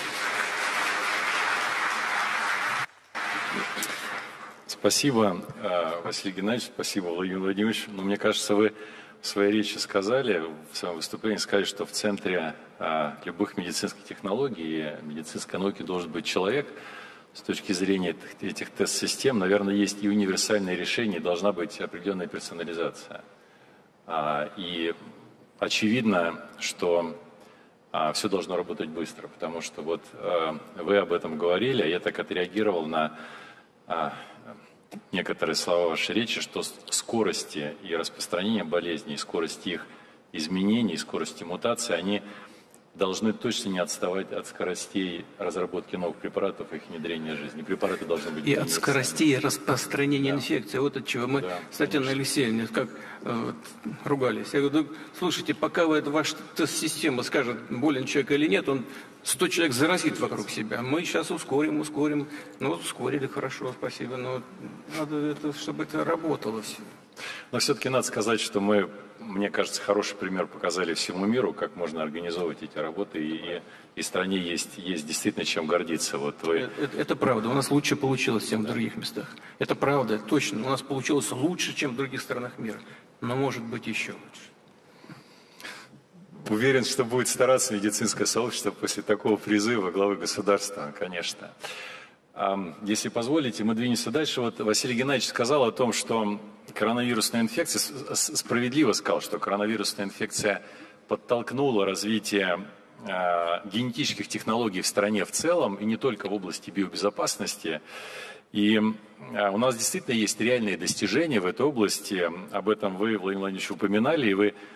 Спасибо, Василий Геннадьевич, спасибо, Владимир Владимирович. Но мне кажется, вы в своей речи сказали, в своем выступлении сказали, что в центре любых медицинских технологий, медицинской науки должен быть человек. С точки зрения этих тест-систем, наверное, есть и универсальное решение, должна быть определенная персонализация. И очевидно, что а, все должно работать быстро, потому что вот а, вы об этом говорили, а я так отреагировал на а, некоторые слова вашей речи, что скорости и распространения болезней, скорости их изменений, скорости мутации, они должны точно не отставать от скоростей разработки новых препаратов и их внедрения в жизнь. Препараты должны быть... И от скоростей распространения да. инфекции. Вот от чего мы да, с Татьяной Алексеевной как э, ругались. Я говорю, слушайте, пока вы, это ваша тест-система скажет, болен человек или нет, он сто человек заразит вокруг себя. Мы сейчас ускорим, ускорим. Ну, вот ускорили, хорошо, спасибо. Но надо, это, чтобы это работало все. Но все-таки надо сказать, что мы, мне кажется, хороший пример показали всему миру, как можно организовывать эти работы, и, и стране есть, есть действительно чем гордиться. Вот вы... это, это правда, у нас лучше получилось, чем в других местах. Это правда, точно, у нас получилось лучше, чем в других странах мира, но может быть еще лучше. Уверен, что будет стараться медицинское сообщество после такого призыва главы государства, конечно. Если позволите, мы двинемся дальше. Вот Василий Геннадьевич сказал о том, что коронавирусная инфекция, справедливо сказал, что коронавирусная инфекция подтолкнула развитие э, генетических технологий в стране в целом, и не только в области биобезопасности. И э, у нас действительно есть реальные достижения в этой области. Об этом вы, Владимир Владимирович, упоминали, и вы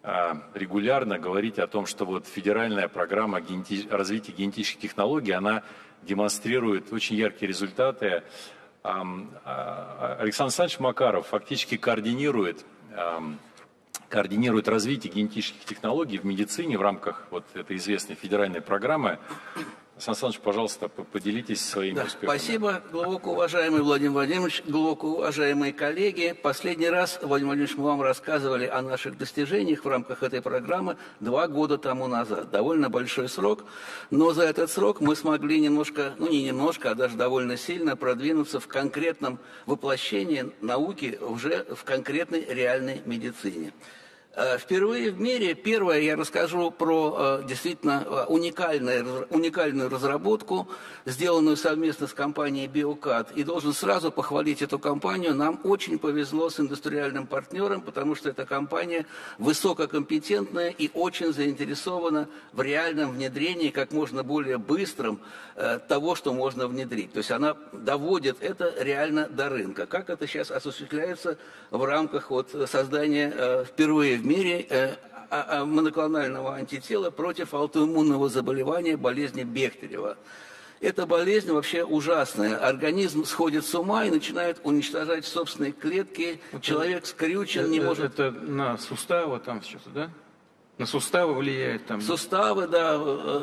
регулярно говорить о том, что вот федеральная программа генети... развития генетических технологий, она демонстрирует очень яркие результаты. Александр Александрович Макаров фактически координирует, координирует развитие генетических технологий в медицине в рамках вот этой известной федеральной программы. Александр Александрович, пожалуйста, поделитесь своими да, успехами. Спасибо, глубоко уважаемый Владимир Владимирович, глубоко уважаемые коллеги. Последний раз, Владимир Владимирович, мы вам рассказывали о наших достижениях в рамках этой программы два года тому назад. Довольно большой срок, но за этот срок мы смогли немножко, ну не немножко, а даже довольно сильно продвинуться в конкретном воплощении науки уже в конкретной реальной медицине. Впервые в мире, первое, я расскажу про действительно уникальную, уникальную разработку, сделанную совместно с компанией Биокад. И должен сразу похвалить эту компанию. Нам очень повезло с индустриальным партнером, потому что эта компания высококомпетентная и очень заинтересована в реальном внедрении, как можно более быстрым, того, что можно внедрить. То есть она доводит это реально до рынка. Как это сейчас осуществляется в рамках вот создания впервые в мире моноклонального антитела против аутоиммунного заболевания, болезни Бехтерева. Эта болезнь вообще ужасная. Организм сходит с ума и начинает уничтожать собственные клетки. Это, Человек скрючен, не это, может... Это на суставы там что-то, да? На суставы влияет там? Суставы, да.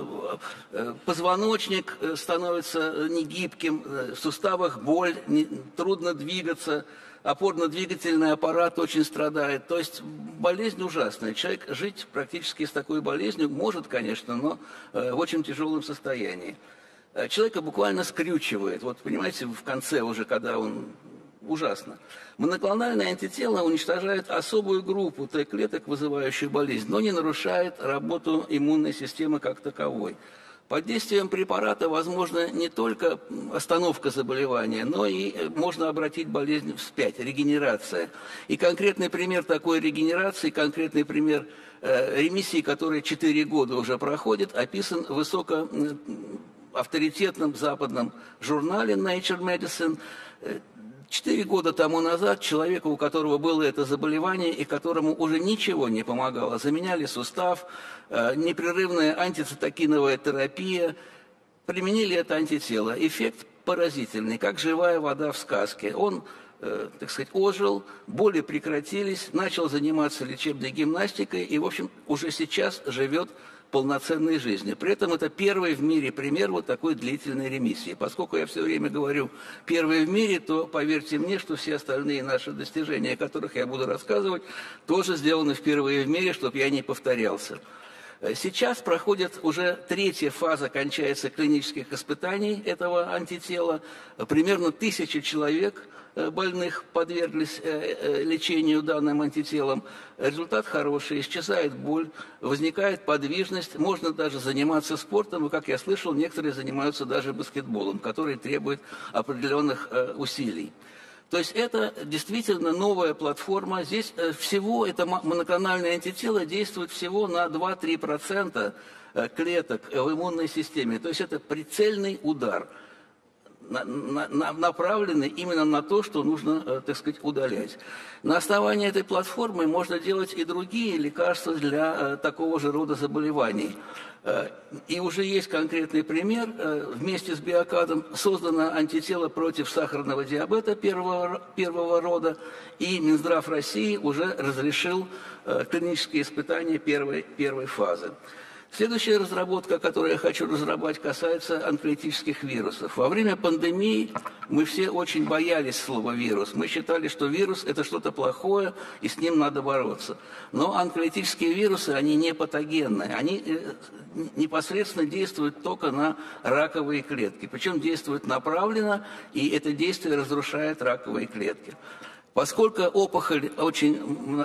Позвоночник становится негибким, в суставах боль, трудно двигаться. Опорно-двигательный аппарат очень страдает. То есть болезнь ужасная. Человек жить практически с такой болезнью может, конечно, но в очень тяжелом состоянии. Человека буквально скрючивает. Вот понимаете, в конце уже, когда он... Ужасно. Моноклональное антитело уничтожает особую группу Т-клеток, вызывающих болезнь, но не нарушает работу иммунной системы как таковой. Под действием препарата возможна не только остановка заболевания, но и можно обратить болезнь вспять, регенерация. И конкретный пример такой регенерации, конкретный пример э, ремиссии, который четыре года уже проходит, описан в высокоавторитетном западном журнале Nature Medicine. Четыре года тому назад человеку, у которого было это заболевание и которому уже ничего не помогало, заменяли сустав, э, непрерывная антицитокиновая терапия, применили это антитело. Эффект поразительный, как живая вода в сказке. Он, э, так сказать, ожил, боли прекратились, начал заниматься лечебной гимнастикой и, в общем, уже сейчас живет полноценной жизни. При этом это первый в мире пример вот такой длительной ремиссии. Поскольку я все время говорю «первый в мире», то поверьте мне, что все остальные наши достижения, о которых я буду рассказывать, тоже сделаны впервые в мире, чтобы я не повторялся. Сейчас проходит уже третья фаза, кончается клинических испытаний этого антитела. Примерно тысяча человек больных подверглись лечению данным антителом. Результат хороший, исчезает боль, возникает подвижность, можно даже заниматься спортом, и, как я слышал, некоторые занимаются даже баскетболом, который требует определенных усилий. То есть это действительно новая платформа. Здесь всего это моноклональное антитело действует всего на два-три процента клеток в иммунной системе. То есть это прицельный удар, на, на, направленный именно на то, что нужно, так сказать, удалять. На основании этой платформы можно делать и другие лекарства для такого же рода заболеваний. И уже есть конкретный пример. Вместе с Биокадом создано антитело против сахарного диабета первого, первого рода, и Минздрав России уже разрешил клинические испытания первой, первой фазы. Следующая разработка, которую я хочу разработать, касается онколитических вирусов. Во время пандемии мы все очень боялись слова «вирус». Мы считали, что вирус – это что-то плохое, и с ним надо бороться. Но онколитические вирусы, они не патогенные. Они непосредственно действуют только на раковые клетки. Причем действуют направленно, и это действие разрушает раковые клетки. Поскольку опухоли, очень,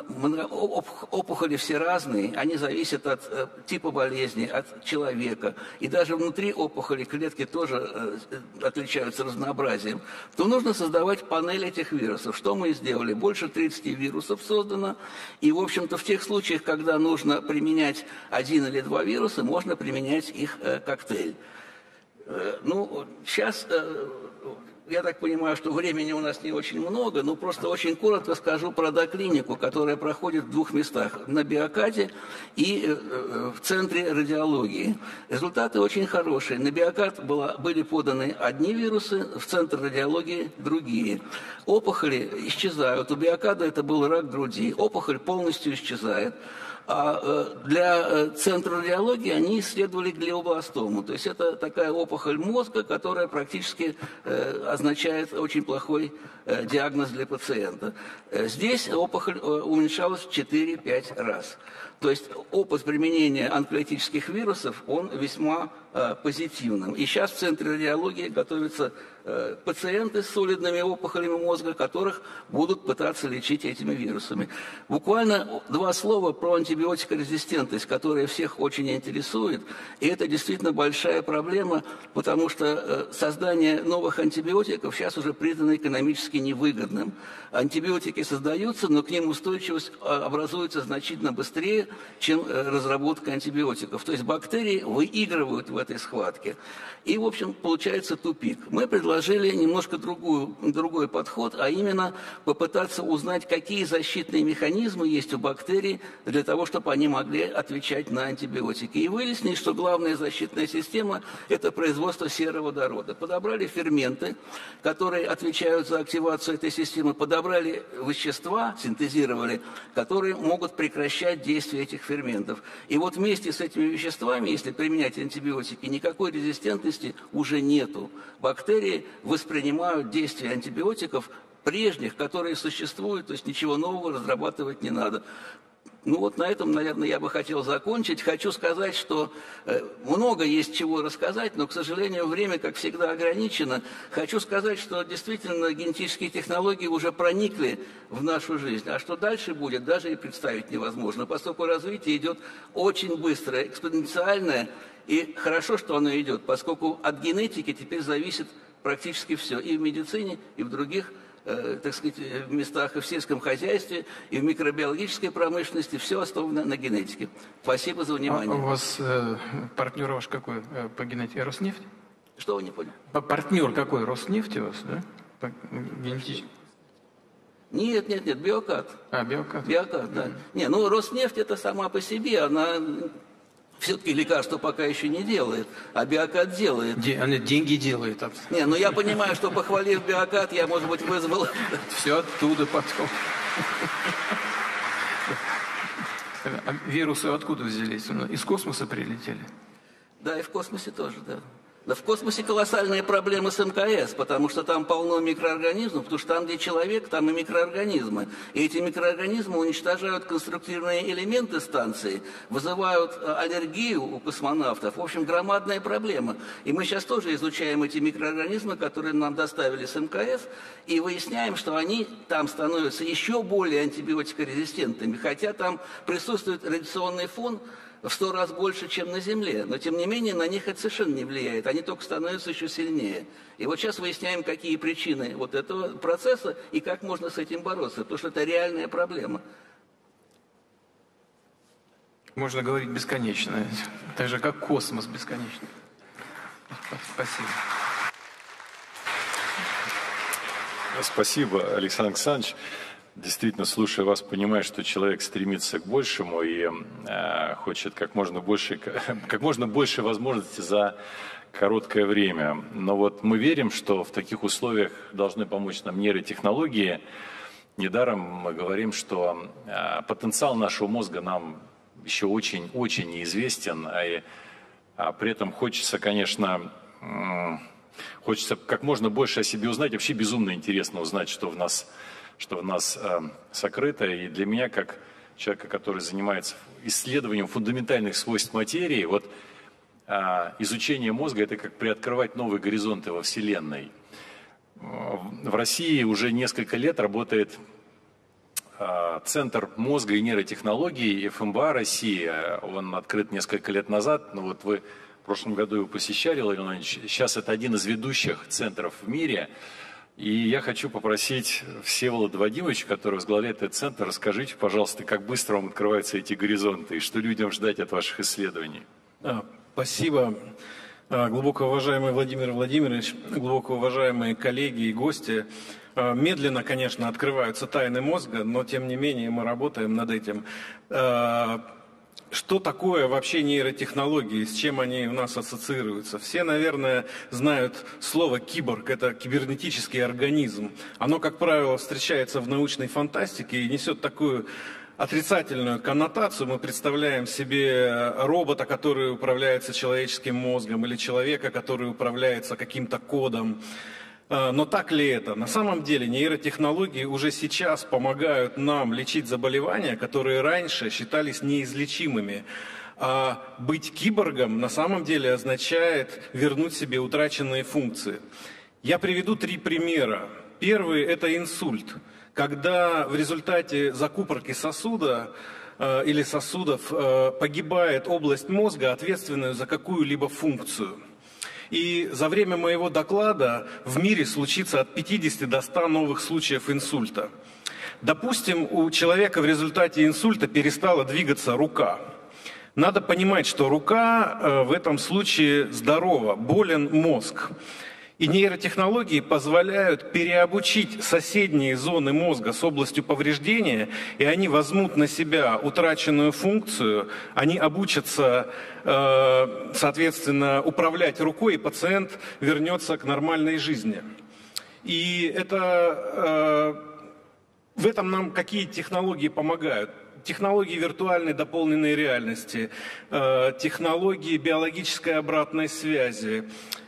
опухоли все разные, они зависят от э, типа болезни, от человека, и даже внутри опухоли клетки тоже э, отличаются разнообразием, то нужно создавать панель этих вирусов. Что мы и сделали? Больше тридцати вирусов создано, и, в общем-то, в тех случаях, когда нужно применять один или два вируса, можно применять их э, коктейль. Э, ну, сейчас... Э, я так понимаю, что времени у нас не очень много, но просто очень коротко скажу про доклинику, которая проходит в двух местах, на Биокаде и в Центре радиологии. Результаты очень хорошие. На Биокад было, были поданы одни вирусы, в Центр радиологии другие. Опухоли исчезают. У Биокада это был рак груди. Опухоль полностью исчезает. А для Центра радиологии они исследовали глиобластому. То есть это такая опухоль мозга, которая практически означает очень плохой диагноз для пациента. Здесь опухоль уменьшалась в четыре-пять раз. То есть опыт применения онколитических вирусов, он весьма э, позитивным. И сейчас в Центре радиологии готовятся э, пациенты с солидными опухолями мозга, которых будут пытаться лечить этими вирусами. Буквально два слова про антибиотикорезистентность, которая всех очень интересует. И это действительно большая проблема, потому что э, создание новых антибиотиков сейчас уже признано экономически невыгодным. Антибиотики создаются, но к ним устойчивость образуется значительно быстрее, чем разработка антибиотиков. То есть бактерии выигрывают в этой схватке. И, в общем, получается тупик. Мы предложили немножко другую, другой подход, а именно попытаться узнать, какие защитные механизмы есть у бактерий для того, чтобы они могли отвечать на антибиотики. И выяснили, что главная защитная система – это производство сероводорода. Подобрали ферменты, которые отвечают за активацию этой системы, подобрали вещества, синтезировали, которые могут прекращать действие этих ферментов. И вот вместе с этими веществами, если применять антибиотики, никакой резистентности уже нету. Бактерии воспринимают действие антибиотиков прежних, которые существуют, то есть ничего нового разрабатывать не надо. Ну вот на этом, наверное, я бы хотел закончить. Хочу сказать, что э, много есть чего рассказать, но, к сожалению, время, как всегда, ограничено. Хочу сказать, что действительно генетические технологии уже проникли в нашу жизнь. А что дальше будет, даже и представить невозможно, поскольку развитие идет очень быстро, экспоненциальное. И хорошо, что оно идет, поскольку от генетики теперь зависит практически все. И в медицине, и в других так сказать, в местах и в сельском хозяйстве, и в микробиологической промышленности, все основано на генетике. Спасибо за внимание. А у вас э, партнер ваш какой э, по генетике? Роснефть? Что вы не поняли? Партнер какой? Роснефть у вас, да? По генетически? Нет, нет, нет, Биокад. А, Биокад. Биокад, да. Не, ну Роснефть это сама по себе, она все-таки лекарство пока еще не делает, а Биокад делает. Де, она деньги делает. Не, ну я понимаю, что похвалив Биокад, я, может быть, вызвал... Все оттуда потом. А вирусы откуда взялись? Из космоса прилетели? Да, и в космосе тоже, да. Да в космосе колоссальные проблемы с эм ка эс, потому что там полно микроорганизмов, потому что там, где человек, там и микроорганизмы. И эти микроорганизмы уничтожают конструктивные элементы станции, вызывают аллергию у космонавтов. В общем, громадная проблема. И мы сейчас тоже изучаем эти микроорганизмы, которые нам доставили с эм ка эс, и выясняем, что они там становятся еще более антибиотикорезистентными, хотя там присутствует радиационный фон в сто раз больше, чем на Земле. Но, тем не менее, на них это совершенно не влияет. Они только становятся еще сильнее. И вот сейчас выясняем, какие причины вот этого процесса и как можно с этим бороться. Потому что это реальная проблема. Можно говорить бесконечно. Так же, как космос бесконечный. Спасибо. Спасибо, Александр Александрович. Действительно, слушая вас, понимаю, что человек стремится к большему и э, хочет как можно больше, как можно больше возможностей за короткое время. Но вот мы верим, что в таких условиях должны помочь нам нейротехнологии. Недаром мы говорим, что э, потенциал нашего мозга нам еще очень-очень неизвестен, а, и, а при этом хочется, конечно, э, хочется как можно больше о себе узнать. Вообще безумно интересно узнать, что в нас что в нас э, сокрыто. И для меня, как человека, который занимается исследованием фундаментальных свойств материи, вот э, изучение мозга – это как приоткрывать новые горизонты во Вселенной. В России уже несколько лет работает э, Центр мозга и нейротехнологий эф эм бэ а России. Он открыт несколько лет назад, но вот вы в прошлом году его посещали, Владимир Владимирович. Сейчас это один из ведущих центров в мире. И я хочу попросить Всеволода Вадимовича, который возглавляет этот центр, расскажите, пожалуйста, как быстро вам открываются эти горизонты и что людям ждать от ваших исследований. А, спасибо. Глубоко уважаемый Владимир Владимирович, глубоко уважаемые коллеги и гости, медленно, конечно, открываются тайны мозга, но тем не менее мы работаем над этим. Что такое вообще нейротехнологии, с чем они у нас ассоциируются? Все, наверное, знают слово «киборг», это кибернетический организм. Оно, как правило, встречается в научной фантастике и несет такую отрицательную коннотацию. Мы представляем себе робота, который управляется человеческим мозгом, или человека, который управляется каким-то кодом. Но так ли это? На самом деле нейротехнологии уже сейчас помогают нам лечить заболевания, которые раньше считались неизлечимыми. А быть киборгом на самом деле означает вернуть себе утраченные функции. Я приведу три примера. Первый – это инсульт. Когда в результате закупорки сосуда э, или сосудов э, погибает область мозга, ответственная за какую-либо функцию. И за время моего доклада в мире случится от пятидесяти до ста новых случаев инсульта. Допустим, у человека в результате инсульта перестала двигаться рука. Надо понимать, что рука э, в этом случае здорова, болен мозг. И нейротехнологии позволяют переобучить соседние зоны мозга с областью повреждения, и они возьмут на себя утраченную функцию, они обучатся, э, соответственно, управлять рукой, и пациент вернется к нормальной жизни. И это, э, в этом нам какие технологии помогают? Технологии виртуальной дополненной реальности, э, технологии биологической обратной связи,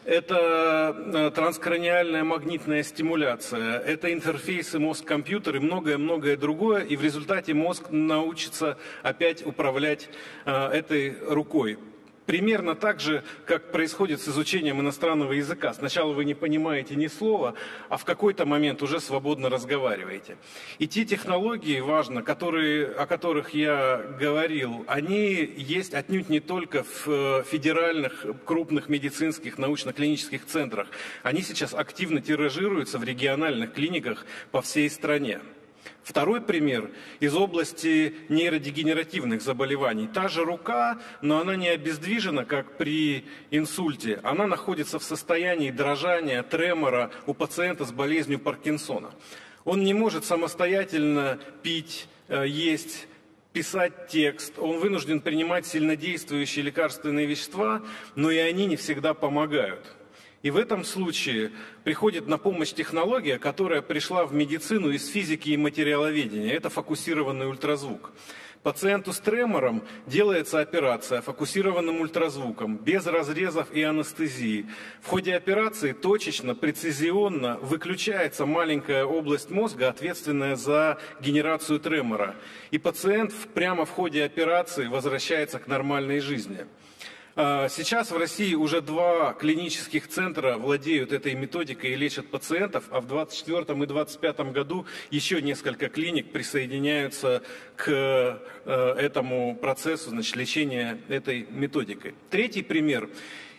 это транскраниальная магнитная стимуляция, это интерфейсы мозг-компьютер и многое-многое другое. И в результате мозг научится опять управлять э, этой рукой. Примерно так же, как происходит с изучением иностранного языка. Сначала вы не понимаете ни слова, а в какой-то момент уже свободно разговариваете. И те технологии, важно, которые, о которых я говорил, они есть отнюдь не только в федеральных крупных медицинских научно-клинических центрах. Они сейчас активно тиражируются в региональных клиниках по всей стране. Второй пример из области нейродегенеративных заболеваний. Та же рука, но она не обездвижена, как при инсульте. Она находится в состоянии дрожания, тремора у пациента с болезнью Паркинсона. Он не может самостоятельно пить, есть, писать текст. Он вынужден принимать сильнодействующие лекарственные вещества, но и они не всегда помогают. И в этом случае приходит на помощь технология, которая пришла в медицину из физики и материаловедения. Это фокусированный ультразвук. Пациенту с тремором делается операция фокусированным ультразвуком, без разрезов и анестезии. В ходе операции точечно, прецизионно выключается маленькая область мозга, ответственная за генерацию тремора. И пациент прямо в ходе операции возвращается к нормальной жизни. Сейчас в России уже два клинических центра владеют этой методикой и лечат пациентов, а в двадцать четвёртом и двадцать пятом году еще несколько клиник присоединяются к этому процессу, значит, лечения этой методикой. Третий пример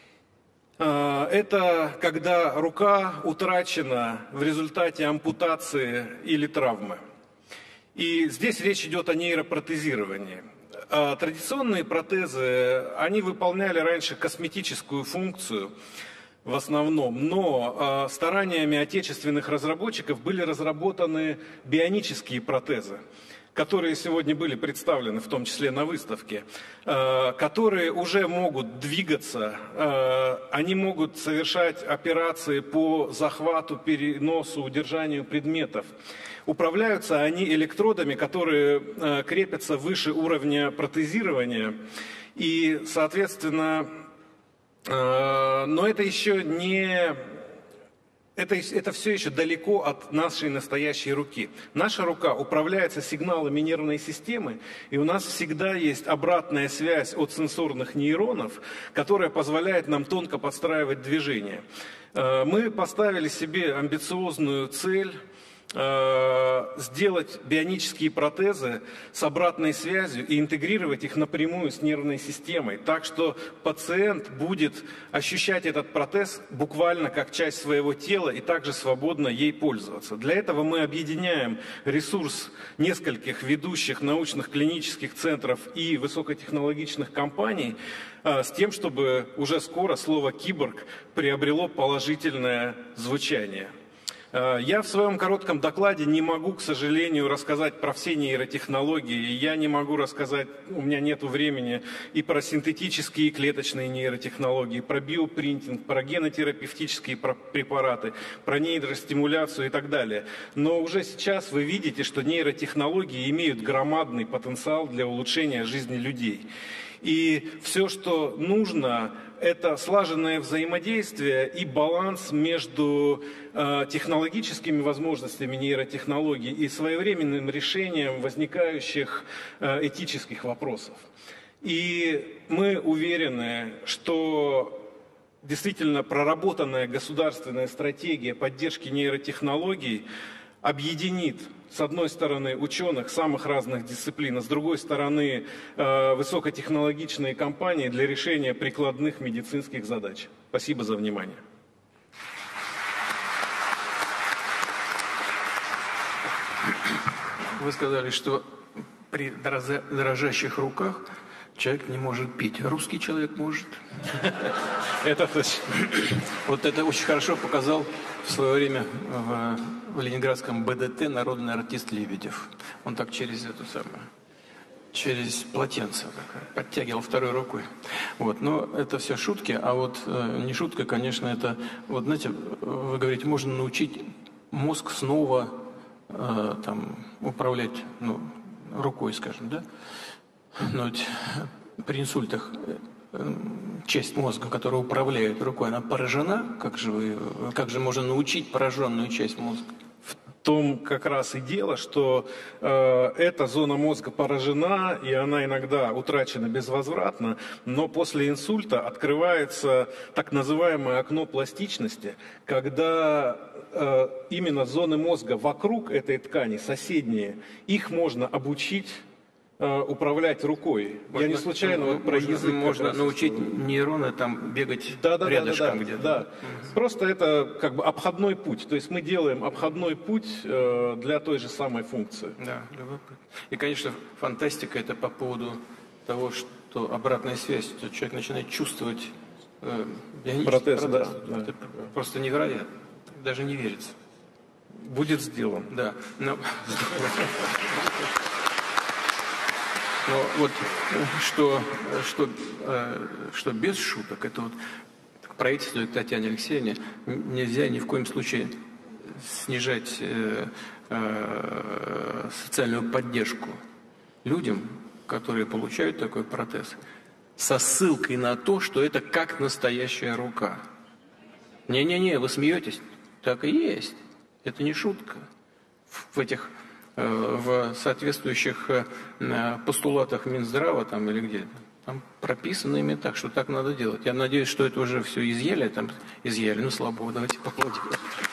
– это когда рука утрачена в результате ампутации или травмы. И здесь речь идет о нейропротезировании. Традиционные протезы, они выполняли раньше косметическую функцию в основном, но стараниями отечественных разработчиков были разработаны бионические протезы, которые сегодня были представлены, в том числе на выставке, которые уже могут двигаться, они могут совершать операции по захвату, переносу, удержанию предметов. Управляются они электродами, которые э, крепятся выше уровня протезирования. И, соответственно, э, но это еще не... Это, это все еще далеко от нашей настоящей руки. Наша рука управляется сигналами нервной системы, и у нас всегда есть обратная связь от сенсорных нейронов, которая позволяет нам тонко подстраивать движение. Э, мы поставили себе амбициозную цель сделать бионические протезы с обратной связью и интегрировать их напрямую с нервной системой, так что пациент будет ощущать этот протез буквально как часть своего тела и также свободно ей пользоваться. Для этого мы объединяем ресурс нескольких ведущих научных клинических центров и высокотехнологичных компаний с тем, чтобы уже скоро слово «киборг» приобрело положительное звучание. Я в своем коротком докладе не могу, к сожалению, рассказать про все нейротехнологии. Я не могу рассказать, у меня нет времени, и про синтетические и клеточные нейротехнологии, про биопринтинг, про генотерапевтические препараты, про нейростимуляцию и так далее. Но уже сейчас вы видите, что нейротехнологии имеют громадный потенциал для улучшения жизни людей. И все, что нужно, это слаженное взаимодействие и баланс между э, технологическими возможностями нейротехнологий и своевременным решением возникающих э, этических вопросов. И мы уверены, что действительно проработанная государственная стратегия поддержки нейротехнологий объединит, с одной стороны, ученых самых разных дисциплин, а с другой стороны, э, высокотехнологичные компании для решения прикладных медицинских задач. Спасибо за внимание. Вы сказали, что при дрожащих руках человек не может пить, а русский человек может. Это точно. Вот это очень хорошо показал в свое время в, в ленинградском Бэ Дэ Тэ народный артист Лебедев. Он так через эту самую, через полотенце так, подтягивал второй рукой. Вот. Но это все шутки, а вот э, не шутка, конечно, это, вот знаете, вы говорите, можно научить мозг снова э, там, управлять ну, рукой, скажем, да? Но ведь при инсультах часть мозга, которая управляет рукой, она поражена? Как же, вы, как же можно научить пораженную часть мозга? В том как раз и дело, что э, эта зона мозга поражена, и она иногда утрачена безвозвратно, но после инсульта открывается так называемое окно пластичности, когда э, именно зоны мозга вокруг этой ткани, соседние, их можно обучить управлять рукой. Можно, Я не случайно вот про можно, язык. Можно научить нейроны там бегать да, да, рядышком да, да, где-то. Да. Угу. Просто это как бы обходной путь. То есть мы делаем обходной путь э, для той же самой функции. Да, любопытно. И, конечно, фантастика это по поводу того, что обратная связь, что человек начинает чувствовать э, протез, протез. Да, это да. просто невероятно. Даже не верится. Будет сделан. Да. Но... Но вот что, что, что без шуток, это вот правительству и Татьяне Алексеевне нельзя ни в коем случае снижать э, э, социальную поддержку людям, которые получают такой протез, со ссылкой на то, что это как настоящая рука. Не-не-не, вы смеетесь? Так и есть. Это не шутка. В этих... в соответствующих постулатах Минздрава там или где-то, там прописано ими так, что так надо делать. Я надеюсь, что это уже все изъяли, там изъяли, ну слава богу, давайте поаплодируем.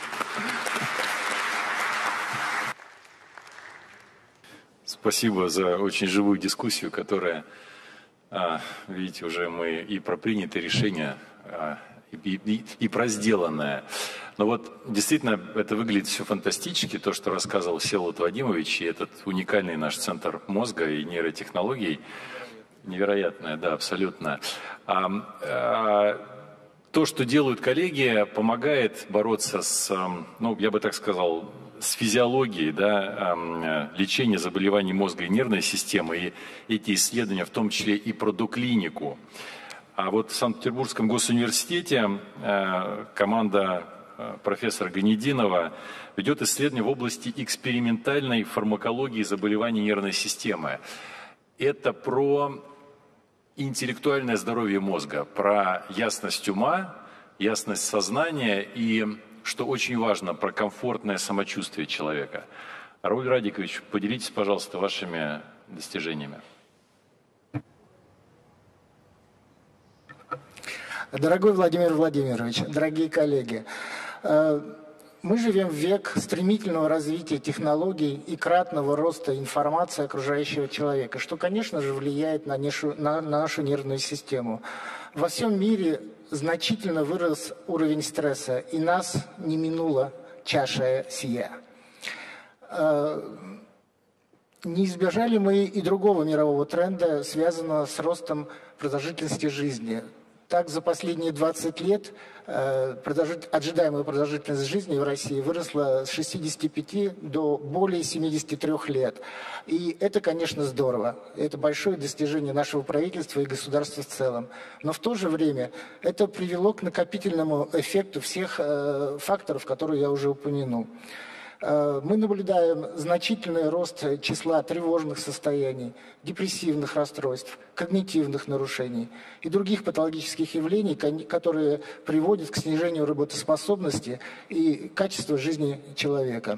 Спасибо за очень живую дискуссию, которая, видите, уже мы и про принятые решения, и, и, и про сделанное. Но вот действительно это выглядит все фантастически, то, что рассказывал Всеволод Вадимович, и этот уникальный наш центр мозга и нейротехнологий, невероятное, да, абсолютно. А, а, то, что делают коллеги, помогает бороться с, ну, я бы так сказал, с физиологией, да, лечения заболеваний мозга и нервной системы, и эти исследования, в том числе и про доклинику. А вот в Санкт-Петербургском госуниверситете команда профессора Ганединова ведет исследование в области экспериментальной фармакологии заболеваний нервной системы. Это про интеллектуальное здоровье мозга, про ясность ума, ясность сознания и, что очень важно, про комфортное самочувствие человека. Рауль Радикович, поделитесь, пожалуйста, вашими достижениями. Дорогой Владимир Владимирович, дорогие коллеги, Мы живем в век стремительного развития технологий и кратного роста информации окружающего человека, что, конечно же, влияет на, нешу, на, на нашу нервную систему. Во всем мире значительно вырос уровень стресса, и нас не минула чаша сия. Не избежали мы и другого мирового тренда, связанного с ростом продолжительности жизни. Так, за последние двадцать лет ожидаемая продолжительность жизни в России выросла с шестидесяти пяти до более семидесяти трёх лет. И это, конечно, здорово. Это большое достижение нашего правительства и государства в целом. Но в то же время это привело к накопительному эффекту всех факторов, которые я уже упомянул. Мы наблюдаем значительный рост числа тревожных состояний, депрессивных расстройств, когнитивных нарушений и других патологических явлений, которые приводят к снижению работоспособности и качества жизни человека.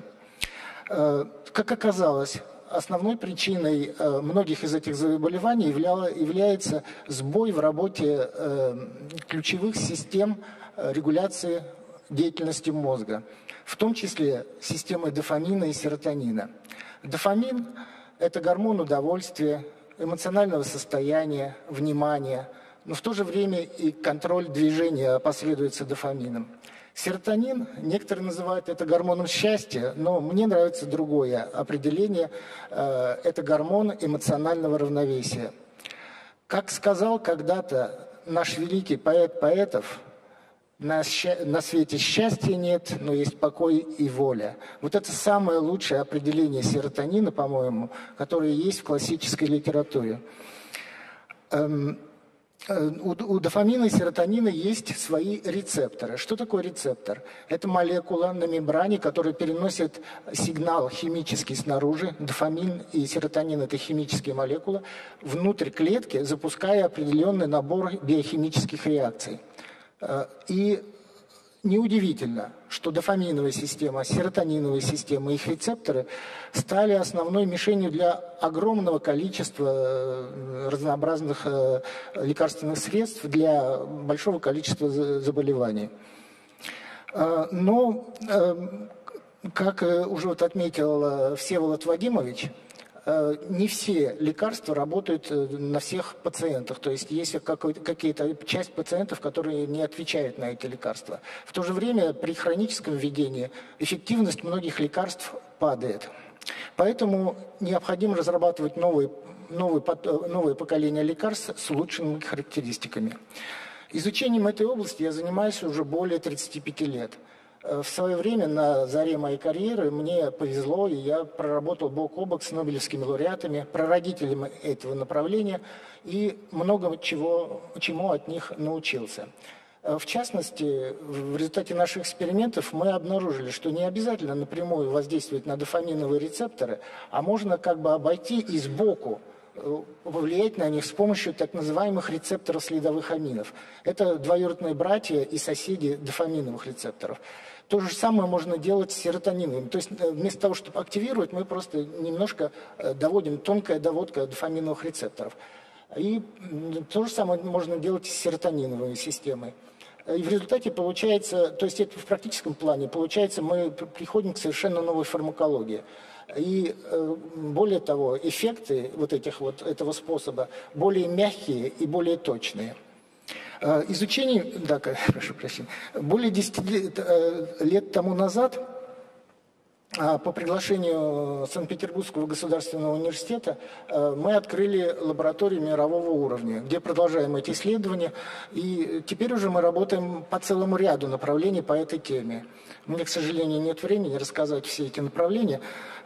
Как оказалось, основной причиной многих из этих заболеваний является сбой в работе ключевых систем регуляции деятельности мозга, в том числе системы дофамина и серотонина. Дофамин – это гормон удовольствия, эмоционального состояния, внимания, но в то же время и контроль движения опосредуется дофамином. Серотонин, некоторые называют это гормоном счастья, но мне нравится другое определение – это гормон эмоционального равновесия. Как сказал когда-то наш великий поэт поэтов, На, на свете счастья нет, но есть покой и воля. Вот это самое лучшее определение серотонина, по-моему, которое есть в классической литературе. Эм, э, у, у дофамина и серотонина есть свои рецепторы. Что такое рецептор? Это молекула на мембране, которая переносит сигнал химический снаружи. Дофамин и серотонин – это химические молекулы. Внутрь клетки, запуская определенный набор биохимических реакций. И неудивительно, что дофаминовая система, серотониновая система, их рецепторы стали основной мишенью для огромного количества разнообразных лекарственных средств для большого количества заболеваний. Но, как уже вот отметил Всеволод Вадимович, не все лекарства работают на всех пациентах. То есть есть какие-то часть пациентов, которые не отвечают на эти лекарства. В то же время при хроническом введении эффективность многих лекарств падает. Поэтому необходимо разрабатывать новые, новые, новое поколение лекарств с улучшенными характеристиками. Изучением этой области я занимаюсь уже более тридцати пяти лет. В свое время, на заре моей карьеры, мне повезло, и я проработал бок о бок с нобелевскими лауреатами, прародителями этого направления, и много чего, чему от них научился. В частности, в результате наших экспериментов мы обнаружили, что не обязательно напрямую воздействовать на дофаминовые рецепторы, а можно как бы обойти и сбоку повлиять на них с помощью так называемых рецепторов следовых аминов. Это двоюродные братья и соседи дофаминовых рецепторов. То же самое можно делать с серотониновыми. То есть вместо того, чтобы активировать, мы просто немножко доводим, тонкая доводка дофаминовых рецепторов. И то же самое можно делать с серотониновой системой. И в результате получается, то есть это в практическом плане, получается, мы приходим к совершенно новой фармакологии. И более того, эффекты вот этих вот, этого способа более мягкие и более точные. Изучение, да, прошу прощения, более десяти лет тому назад по приглашению Санкт-Петербургского государственного университета мы открыли лабораторию мирового уровня, где продолжаем эти исследования. И теперь уже мы работаем по целому ряду направлений по этой теме. У меня, к сожалению, нет времени рассказать все эти направления.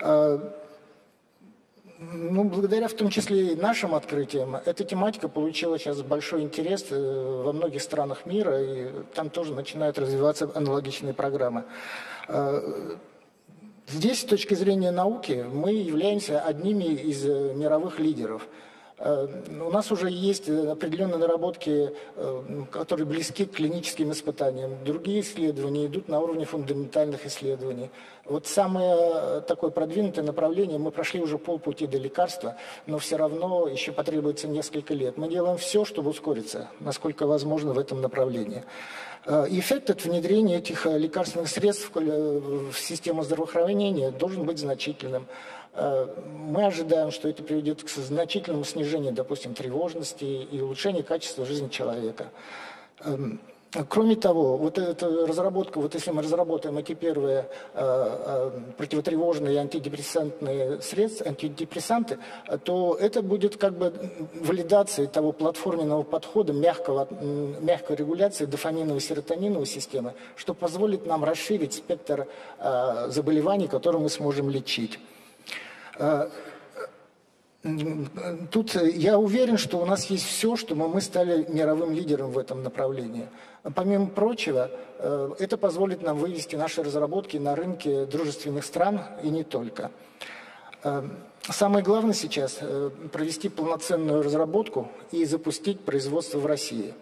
Ну, благодаря в том числе и нашим открытиям, эта тематика получила сейчас большой интерес во многих странах мира, и там тоже начинают развиваться аналогичные программы. Здесь, с точки зрения науки, мы являемся одними из мировых лидеров. У нас уже есть определенные наработки, которые близки к клиническим испытаниям. Другие исследования идут на уровне фундаментальных исследований. Вот самое такое продвинутое направление, мы прошли уже полпути до лекарства, но все равно еще потребуется несколько лет. Мы делаем все, чтобы ускориться, насколько возможно в этом направлении. Эффект от внедрения этих лекарственных средств в систему здравоохранения должен быть значительным. Мы ожидаем, что это приведет к значительному снижению, допустим, тревожности и улучшению качества жизни человека. Кроме того, вот эта разработка, вот если мы разработаем эти первые э, противотревожные и антидепрессантные средства, антидепрессанты, то это будет как бы валидацией того платформенного подхода, мягкого, мягкой регуляции дофаминовой и серотониновой системы, что позволит нам расширить спектр э, заболеваний, которые мы сможем лечить. Тут я уверен, что у нас есть все, чтобы мы стали мировым лидером в этом направлении. Помимо прочего, это позволит нам вывести наши разработки на рынки дружественных стран и не только. Самое главное сейчас – провести полноценную разработку и запустить производство в России.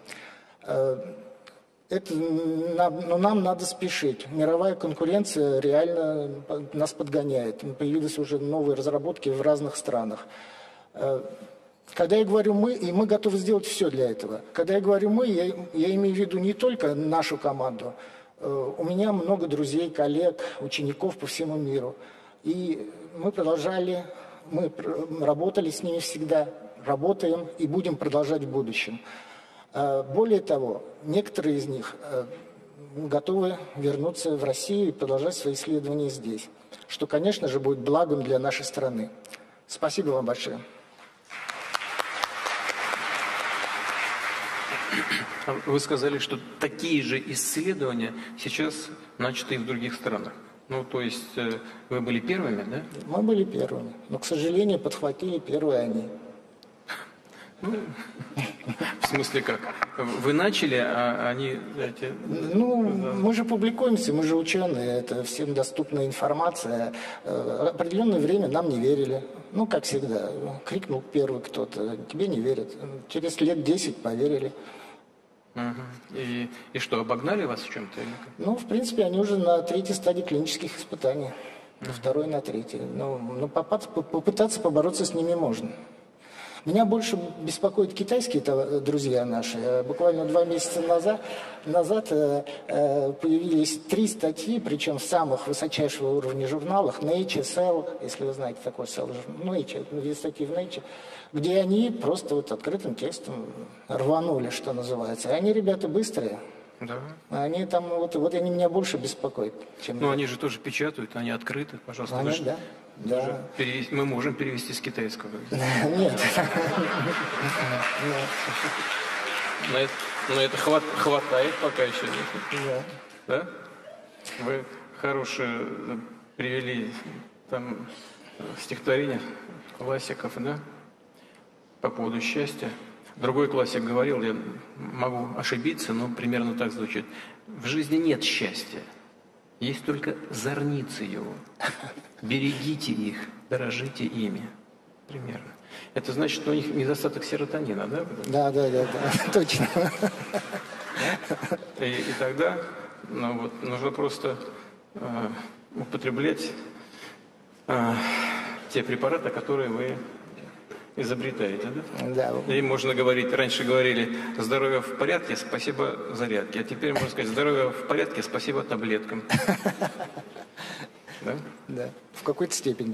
Это, но нам надо спешить. Мировая конкуренция реально нас подгоняет. Появились уже новые разработки в разных странах. Когда я говорю «мы», и мы готовы сделать все для этого. Когда я говорю «мы», я, я имею в виду не только нашу команду. У меня много друзей, коллег, учеников по всему миру. И мы продолжали, мы работали с ними всегда, работаем и будем продолжать в будущем. Более того, некоторые из них готовы вернуться в Россию и продолжать свои исследования здесь, что, конечно же, будет благом для нашей страны. Спасибо вам большое. Вы сказали, что такие же исследования сейчас начаты и в других странах. Ну, то есть вы были первыми, да? Мы были первыми, но, к сожалению, подхватили первые они. Ну, в смысле как? Вы начали, а они... Знаете, ну, мы же публикуемся, мы же ученые, это всем доступная информация. Определенное время нам не верили. Ну, как всегда, крикнул первый кто-то, тебе не верят. Через лет десять поверили. Угу. И, и что, обогнали вас в чем-то? Ну, в принципе, они уже на третьей стадии клинических испытаний. На второй, на третьей. Но, но попытаться побороться с ними можно. Меня больше беспокоят китайские друзья наши. Буквально два месяца назад, назад появились три статьи, причем в самых высочайшего уровня журналах, Nature, Cell, если вы знаете такой Cell, Nature, две статьи в Nature, где они просто вот открытым текстом рванули, что называется. И они, ребята, быстрые. Да. Они там, вот, вот они меня больше беспокоят, чем... Ну, они же тоже печатают, они открыты, пожалуйста. Они, же, да. Да. Перевести, мы можем перевести с китайского. Нет. Но это, но это хват, хватает пока еще. Да. Да? Вы хорошие привели там стихотворение классиков, да? По поводу счастья. Другой классик говорил, я могу ошибиться, но примерно так звучит. В жизни нет счастья, есть только зорницы его. Берегите их, дорожите ими. Примерно. Это значит, что у них недостаток серотонина, да? Да, да, да, да, точно. И, и тогда ну, вот, нужно просто э, употреблять э, те препараты, которые вы изобретаете, да? Да. И можно говорить, раньше говорили, здоровье в порядке, спасибо зарядке. А теперь можно сказать, здоровье в порядке, спасибо таблеткам. Да? Да, в какой-то степени.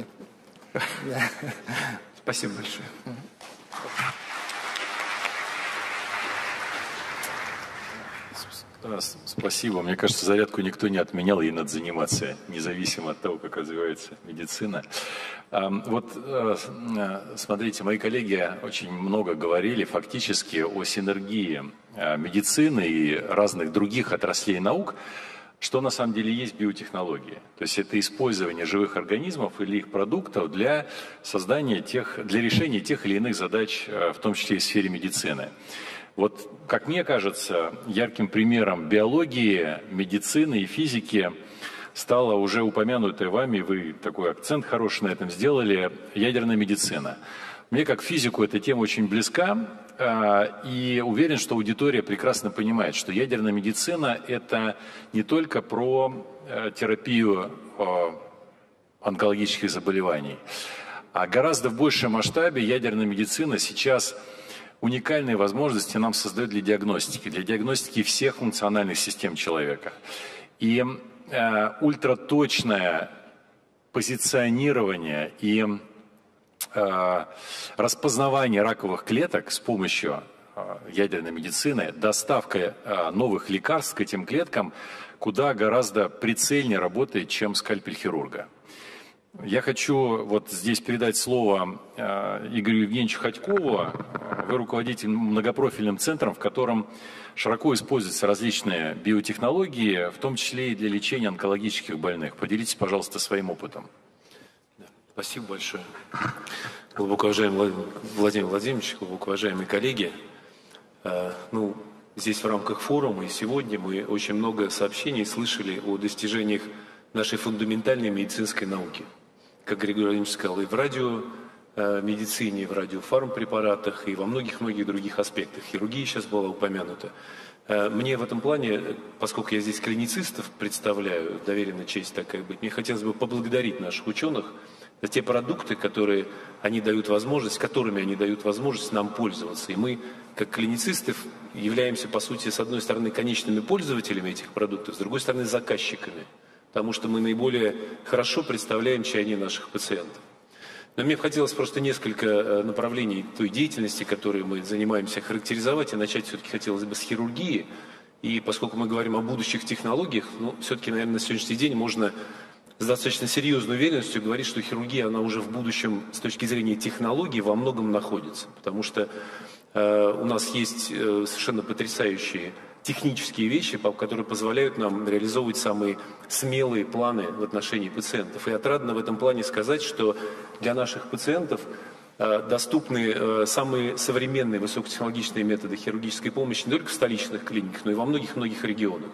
Спасибо большое. Спасибо. Мне кажется, зарядку никто не отменял, ей надо заниматься, независимо от того, как развивается медицина. Вот, смотрите, мои коллеги очень много говорили фактически о синергии медицины и разных других отраслей наук, что на самом деле есть биотехнологии. То есть это использование живых организмов или их продуктов для создания тех, для решения тех или иных задач, в том числе и в сфере медицины. Вот, как мне кажется, ярким примером биологии, медицины и физики стала уже упомянутая вами, вы такой акцент хороший на этом сделали, ядерная медицина. Мне как физику эта тема очень близка, и уверен, что аудитория прекрасно понимает, что ядерная медицина – это не только про терапию онкологических заболеваний, а гораздо в большем масштабе ядерная медицина сейчас уникальные возможности нам создает для диагностики, для диагностики всех функциональных систем человека. И э, ультраточное позиционирование и э, распознавание раковых клеток с помощью э, ядерной медицины, доставка э, новых лекарств к этим клеткам куда гораздо прицельнее работает, чем скальпель хирурга. Я хочу вот здесь передать слово э, Игорю Евгеньевичу Ходькову. Вы руководитель многопрофильным центром, в котором широко используются различные биотехнологии, в том числе и для лечения онкологических больных. Поделитесь, пожалуйста, своим опытом. Спасибо большое. Глубоко уважаемый Владимир Владимирович, глубоко уважаемые коллеги. Э, ну, здесь в рамках форума и сегодня мы очень много сообщений слышали о достижениях нашей фундаментальной медицинской науки. Как Григорий Владимирович сказал, и в радиомедицине, и в радиофармпрепаратах, и во многих-многих других аспектах. Хирургия сейчас была упомянута. Мне в этом плане, поскольку я здесь клиницистов представляю, доверена честь такая быть, мне хотелось бы поблагодарить наших ученых за те продукты, которые они дают возможность, которыми они дают возможность нам пользоваться. И мы, как клиницисты, являемся, по сути, с одной стороны, конечными пользователями этих продуктов, с другой стороны, заказчиками. Потому что мы наиболее хорошо представляем чаяния наших пациентов. Но мне хотелось просто несколько направлений той деятельности, которой мы занимаемся, характеризовать. И начать все-таки хотелось бы с хирургии. И поскольку мы говорим о будущих технологиях, ну, все-таки, наверное, на сегодняшний день можно с достаточно серьезной уверенностью говорить, что хирургия, она уже в будущем с точки зрения технологий во многом находится. Потому что э, у нас есть э, совершенно потрясающие технические вещи, которые позволяют нам реализовывать самые смелые планы в отношении пациентов. И отрадно в этом плане сказать, что для наших пациентов доступны самые современные высокотехнологичные методы хирургической помощи не только в столичных клиниках, но и во многих-многих регионах.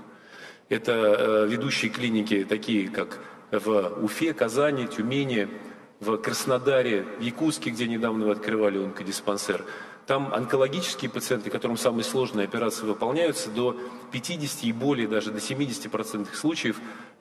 Это ведущие клиники, такие как в Уфе, Казани, Тюмени, в Краснодаре, в Якутске, где недавно вы открывали онкодиспансер. Там онкологические пациенты, которым самые сложные операции выполняются, до пятидесяти и более, даже до семидесяти процентов случаев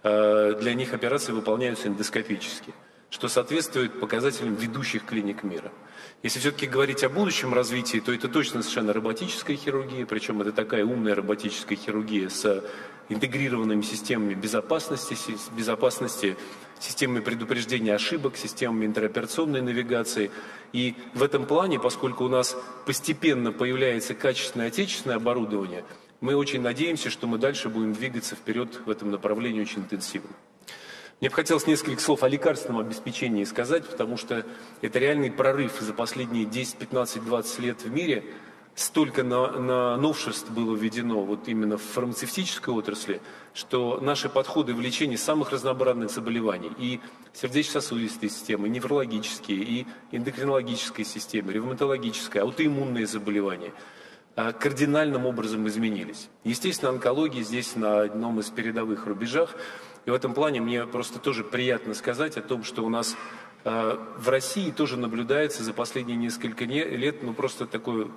для них операции выполняются эндоскопически, что соответствует показателям ведущих клиник мира. Если все-таки говорить о будущем развитии, то это точно совершенно роботическая хирургия, причем это такая умная роботическая хирургия с интегрированными системами безопасности, безопасности, системами предупреждения ошибок, системами интероперационной навигации. И в этом плане, поскольку у нас постепенно появляется качественное отечественное оборудование, мы очень надеемся, что мы дальше будем двигаться вперед в этом направлении очень интенсивно. Мне бы хотелось несколько слов о лекарственном обеспечении сказать, потому что это реальный прорыв за последние десять, пятнадцать, двадцать лет в мире. Столько на, на новшеств было введено вот именно в фармацевтической отрасли, что наши подходы в лечении самых разнообразных заболеваний, и сердечно-сосудистой системы, и неврологические, и эндокринологической системы, ревматологической, аутоиммунные заболевания, кардинальным образом изменились. Естественно, онкология здесь на одном из передовых рубежах. И в этом плане мне просто тоже приятно сказать о том, что у нас э, в России тоже наблюдается за последние несколько лет, ну просто такой,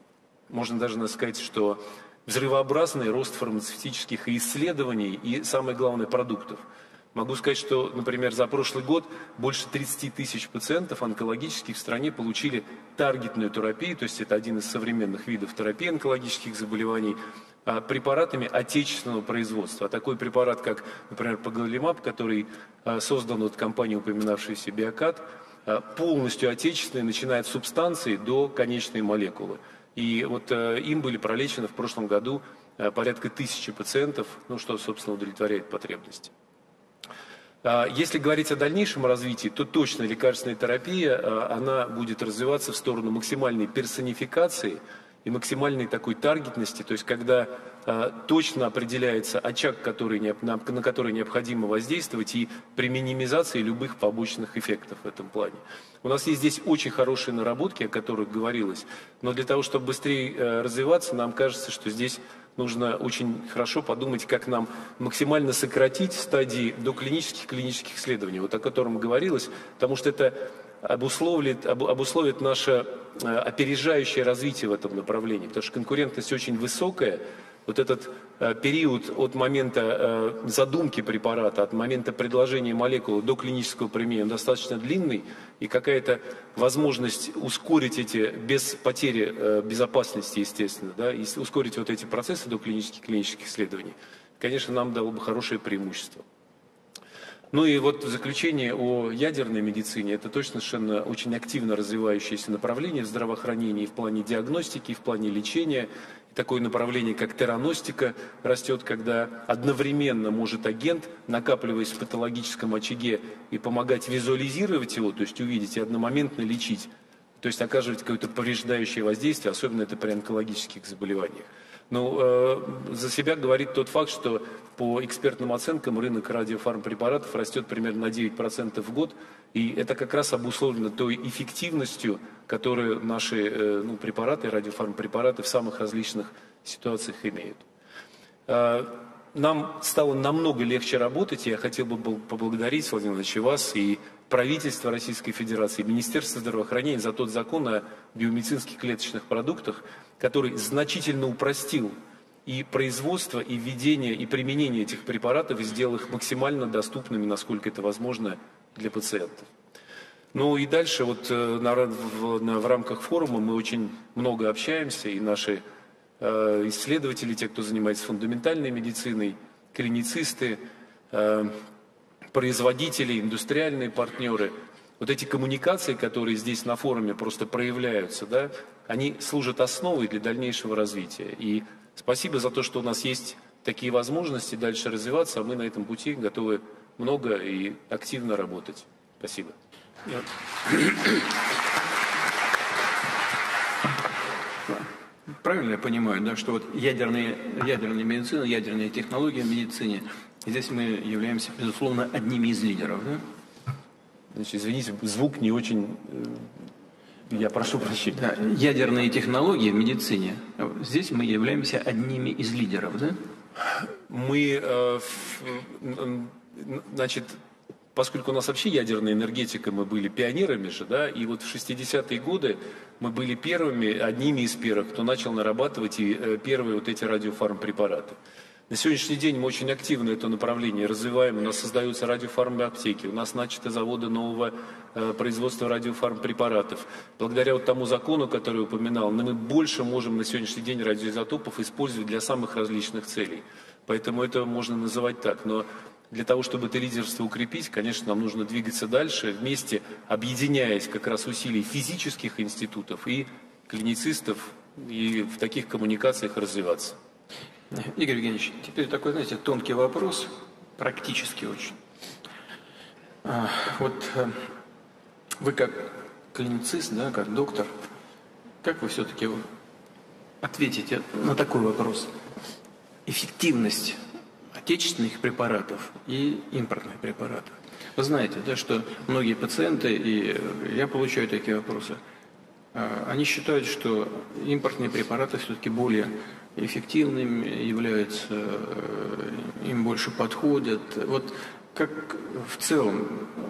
можно даже сказать, что взрывообразный рост фармацевтических исследований и, самое главное, продуктов. Могу сказать, что, например, за прошлый год больше тридцати тысяч пациентов онкологических в стране получили таргетную терапию, то есть это один из современных видов терапии онкологических заболеваний, препаратами отечественного производства. А такой препарат, как, например, поголимаб, который создан от компании, упоминавшейся Биокат, полностью отечественный, начиная от субстанции до конечной молекулы. И вот им были пролечены в прошлом году порядка тысячи пациентов, ну что, собственно, удовлетворяет потребности. Если говорить о дальнейшем развитии, то точно лекарственная терапия, она будет развиваться в сторону максимальной персонификации и максимальной такой таргетности, то есть когда э, точно определяется очаг, который, на, на который необходимо воздействовать, и при минимизации любых побочных эффектов в этом плане. У нас есть здесь очень хорошие наработки, о которых говорилось, но для того, чтобы быстрее э, развиваться, нам кажется, что здесь нужно очень хорошо подумать, как нам максимально сократить стадии доклинических и клинических исследований, вот о котором говорилось, потому что это обусловит, обусловит наше опережающее развитие в этом направлении, потому что конкурентность очень высокая. Вот этот период от момента задумки препарата, от момента предложения молекулы до клинического применения достаточно длинный, и какая-то возможность ускорить эти, без потери безопасности, естественно, да, и ускорить вот эти процессы до клинических, клинических исследований, конечно, нам дало бы хорошее преимущество. Ну и вот в заключение о ядерной медицине. Это точно совершенно очень активно развивающееся направление в здравоохранении в плане диагностики, в плане лечения. И такое направление, как тераностика, растет, когда одновременно может агент, накапливаясь в патологическом очаге, и помогать визуализировать его, то есть увидеть и одномоментно лечить. То есть оказывать какое-то повреждающее воздействие, особенно это при онкологических заболеваниях. Ну, э, за себя говорит тот факт, что по экспертным оценкам рынок радиофармпрепаратов растет примерно на девять процентов в год, и это как раз обусловлено той эффективностью, которую наши э, ну, препараты, радиофармпрепараты в самых различных ситуациях имеют. Э, нам стало намного легче работать, и я хотел бы поблагодарить, Владимир Владимирович, вас и правительство Российской Федерации, Министерство здравоохранения за тот закон о биомедицинских клеточных продуктах, который значительно упростил и производство, и введение, и применение этих препаратов, и сделал их максимально доступными, насколько это возможно, для пациентов. Ну и дальше вот на, в, на, в рамках форума мы очень много общаемся, и наши э, исследователи, те, кто занимается фундаментальной медициной, клиницисты, э, производители, индустриальные партнеры, вот эти коммуникации, которые здесь на форуме просто проявляются, да, они служат основой для дальнейшего развития. И спасибо за то, что у нас есть такие возможности дальше развиваться, а мы на этом пути готовы много и активно работать. Спасибо. Правильно я понимаю, да, что вот ядерные, ядерная медицина, ядерные технологии в медицине, здесь мы являемся, безусловно, одними из лидеров, да? Значит, извините, звук не очень... Я прошу прощения. Да, ядерные технологии в медицине, здесь мы являемся одними из лидеров, да? Мы, э, значит, поскольку у нас вообще ядерная энергетика, мы были пионерами же, да, и вот в шестидесятые годы мы были первыми, одними из первых, кто начал нарабатывать и э, первые вот эти радиофармпрепараты. На сегодняшний день мы очень активно это направление развиваем. У нас создаются радиофармаптеки, у нас начаты заводы нового э, производства радиофармпрепаратов. Благодаря вот тому закону, который я упоминал, мы больше можем на сегодняшний день радиоизотопов использовать для самых различных целей. Поэтому это можно называть так. Но для того, чтобы это лидерство укрепить, конечно, нам нужно двигаться дальше, вместе объединяясь как раз усилий физических институтов и клиницистов, и в таких коммуникациях развиваться. Игорь Евгеньевич, теперь такой, знаете, тонкий вопрос, практически очень. А, вот вы как клиницист, да, как доктор, как вы все-таки ответите на такой вопрос? Эффективность отечественных препаратов и импортных препаратов. Вы знаете, да, что многие пациенты, и я получаю такие вопросы, они считают, что импортные препараты все-таки более эффективными являются, им больше подходят. Вот как в целом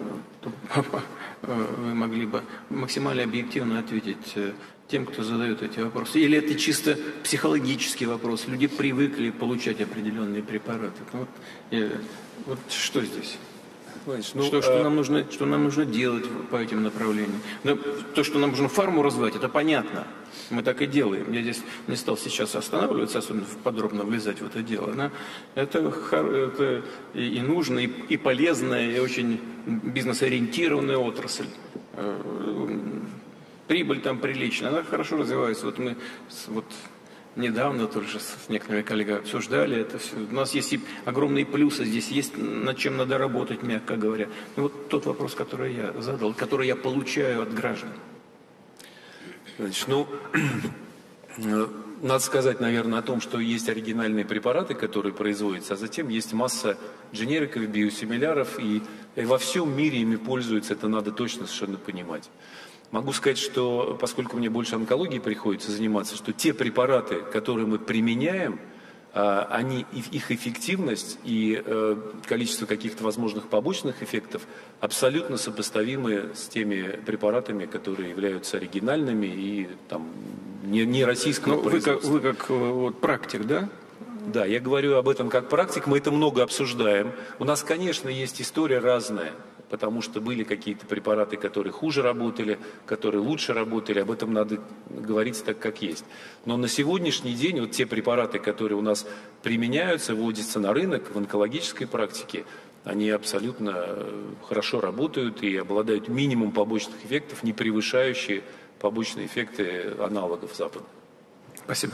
вы могли бы максимально объективно ответить тем, кто задает эти вопросы? Или это чисто психологический вопрос? Люди привыкли получать определенные препараты. Вот, я, вот что здесь? Значит, ну, что, что, а... нам нужно, что нам нужно делать по этим направлениям? Но то, что нам нужно фарму развивать, это понятно. Мы так и делаем. Я здесь не стал сейчас останавливаться, особенно подробно влезать в это дело. Да? Это, это и нужно, и, и полезная, и очень бизнес-ориентированная отрасль. Прибыль там приличная, она хорошо развивается. Вот мы вот недавно тоже с некоторыми коллегами обсуждали это все. У нас есть и огромные плюсы, здесь есть над чем надо работать, мягко говоря. И вот тот вопрос, который я задал, который я получаю от граждан. Значит, ну, надо сказать, наверное, о том, что есть оригинальные препараты, которые производятся, а затем есть масса дженериков, биосимиляров, и во всем мире ими пользуются, это надо точно совершенно понимать. Могу сказать, что, поскольку мне больше онкологией приходится заниматься, что те препараты, которые мы применяем, они, их эффективность и количество каких-то возможных побочных эффектов абсолютно сопоставимы с теми препаратами, которые являются оригинальными и там, не, не российского Но производства. Вы как, вы как вот, практик, да? Да, я говорю об этом как практик, мы это много обсуждаем. У нас, конечно, есть история разная, потому что были какие-то препараты, которые хуже работали, которые лучше работали, об этом надо говорить так, как есть. Но на сегодняшний день вот те препараты, которые у нас применяются, вводятся на рынок в онкологической практике, они абсолютно хорошо работают и обладают минимум побочных эффектов, не превышающие побочные эффекты аналогов Запада. Спасибо.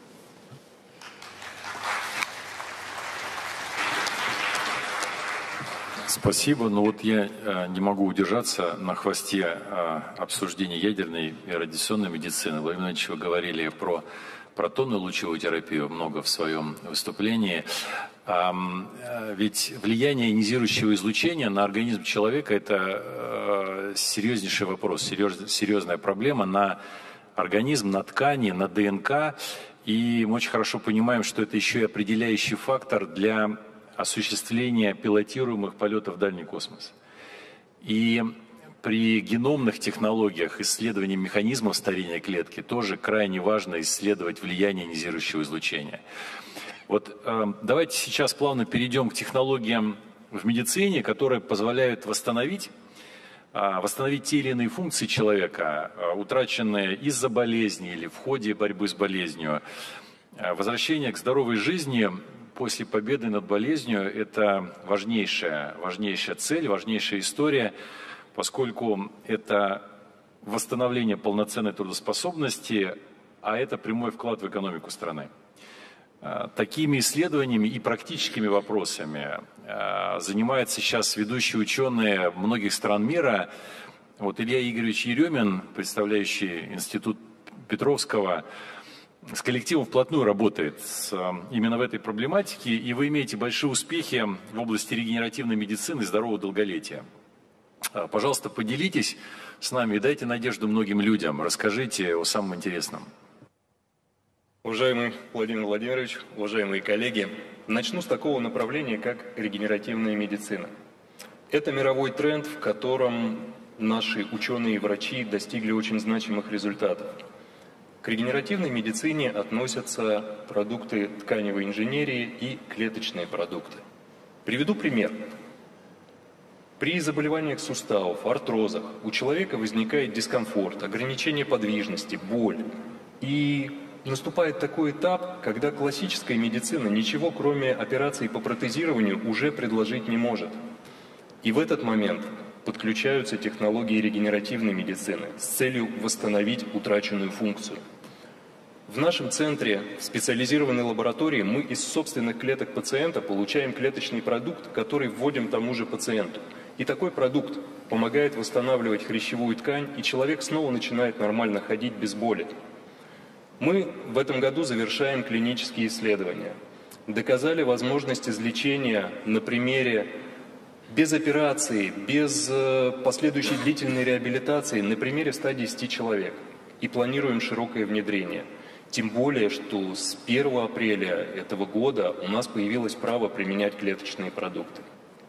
Спасибо. Но вот я э, не могу удержаться на хвосте э, обсуждения ядерной и радиационной медицины. Владимир Владимирович, вы говорили про протонную лучевую терапию много в своем выступлении. А, э, ведь влияние ионизирующего излучения на организм человека – это э, серьезнейший вопрос, серьез, серьезная проблема на организм, на ткани, на ДНК. И мы очень хорошо понимаем, что это еще и определяющий фактор для осуществления пилотируемых полетов в дальний космос. И при геномных технологиях исследования механизмов старения клетки тоже крайне важно исследовать влияние ионизирующего излучения. Вот э, давайте сейчас плавно перейдем к технологиям в медицине, которые позволяют восстановить, э, восстановить те или иные функции человека, э, утраченные из-за болезни или в ходе борьбы с болезнью. Э, возвращение к здоровой жизни после победы над болезнью – это важнейшая, важнейшая цель, важнейшая история, поскольку это восстановление полноценной трудоспособности, а это прямой вклад в экономику страны. Такими исследованиями и практическими вопросами занимаются сейчас ведущие ученые многих стран мира. Вот Илья Игоревич Еремин, представляющий Институт Петровского, с коллективом вплотную работает с, именно в этой проблематике, и вы имеете большие успехи в области регенеративной медицины и здорового долголетия. Пожалуйста, поделитесь с нами и дайте надежду многим людям. Расскажите о самом интересном. Уважаемый Владимир Владимирович, уважаемые коллеги, начну с такого направления, как регенеративная медицина. Это мировой тренд, в котором наши ученые и врачи достигли очень значимых результатов. К регенеративной медицине относятся продукты тканевой инженерии и клеточные продукты. Приведу пример. При заболеваниях суставов, артрозах у человека возникает дискомфорт, ограничение подвижности, боль. И наступает такой этап, когда классическая медицина ничего, кроме операций по протезированию, уже предложить не может. И в этот момент подключаются технологии регенеративной медицины с целью восстановить утраченную функцию. В нашем центре, в специализированной лаборатории, мы из собственных клеток пациента получаем клеточный продукт, который вводим тому же пациенту. И такой продукт помогает восстанавливать хрящевую ткань, и человек снова начинает нормально ходить без боли. Мы в этом году завершаем клинические исследования. Доказали возможность излечения на примере без операции, без последующей длительной реабилитации, на примере ста десяти человек. И планируем широкое внедрение. Тем более, что с первого апреля этого года у нас появилось право применять клеточные продукты.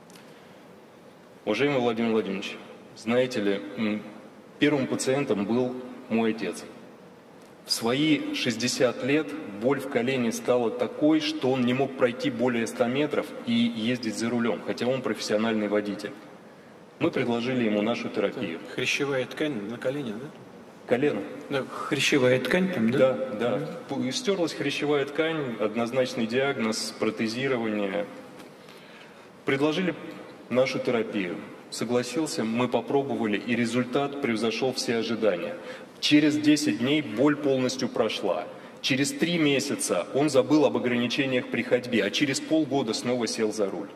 Уважаемый Владимир Владимирович, знаете ли, первым пациентом был мой отец. В свои шестьдесят лет боль в колене стала такой, что он не мог пройти более ста метров и ездить за рулем, хотя он профессиональный водитель. Мы предложили ему нашу терапию. Хрящевая ткань на колене, да? Колено. Да, хрящевая ткань там, да? Да, да. Стерлась хрящевая ткань, однозначный диагноз, протезирование. Предложили нашу терапию. Согласился, мы попробовали, и результат превзошел все ожидания. Через десять дней боль полностью прошла. Через три месяца он забыл об ограничениях при ходьбе, а через полгода снова сел за руль.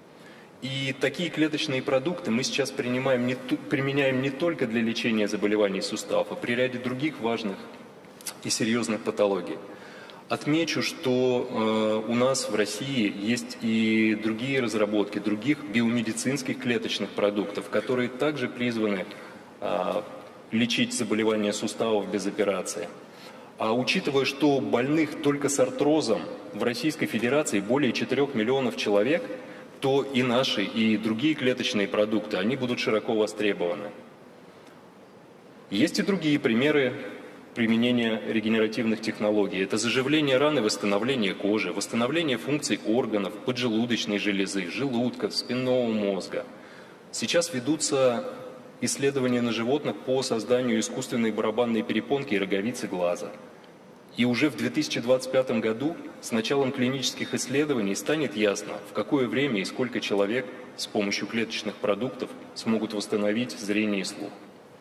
И такие клеточные продукты мы сейчас принимаем не, применяем не только для лечения заболеваний суставов, а при ряде других важных и серьезных патологий. Отмечу, что э, у нас в России есть и другие разработки, других биомедицинских клеточных продуктов, которые также призваны э, лечить заболевания суставов без операции. А учитывая, что больных только с артрозом в Российской Федерации более четырёх миллионов человек, то и наши, и другие клеточные продукты, они будут широко востребованы. Есть и другие примеры применения регенеративных технологий. Это заживление ран и восстановление кожи, восстановление функций органов, поджелудочной железы, желудка, спинного мозга. Сейчас ведутся исследования на животных по созданию искусственной барабанной перепонки и роговицы глаза. И уже в две тысячи двадцать пятом году с началом клинических исследований станет ясно, в какое время и сколько человек с помощью клеточных продуктов смогут восстановить зрение и слух.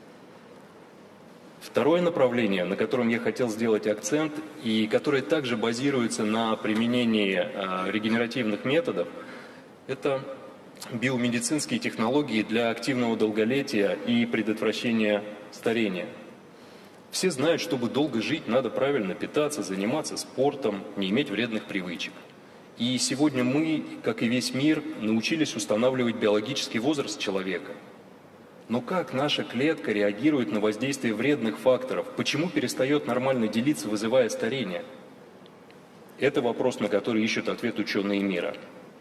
Второе направление, на котором я хотел сделать акцент, и которое также базируется на применении э, регенеративных методов, это биомедицинские технологии для активного долголетия и предотвращения старения. Все знают, чтобы долго жить, надо правильно питаться, заниматься спортом, не иметь вредных привычек. И сегодня мы, как и весь мир, научились устанавливать биологический возраст человека. Но как наша клетка реагирует на воздействие вредных факторов? Почему перестает нормально делиться, вызывая старение? Это вопрос, на который ищут ответ ученые мира.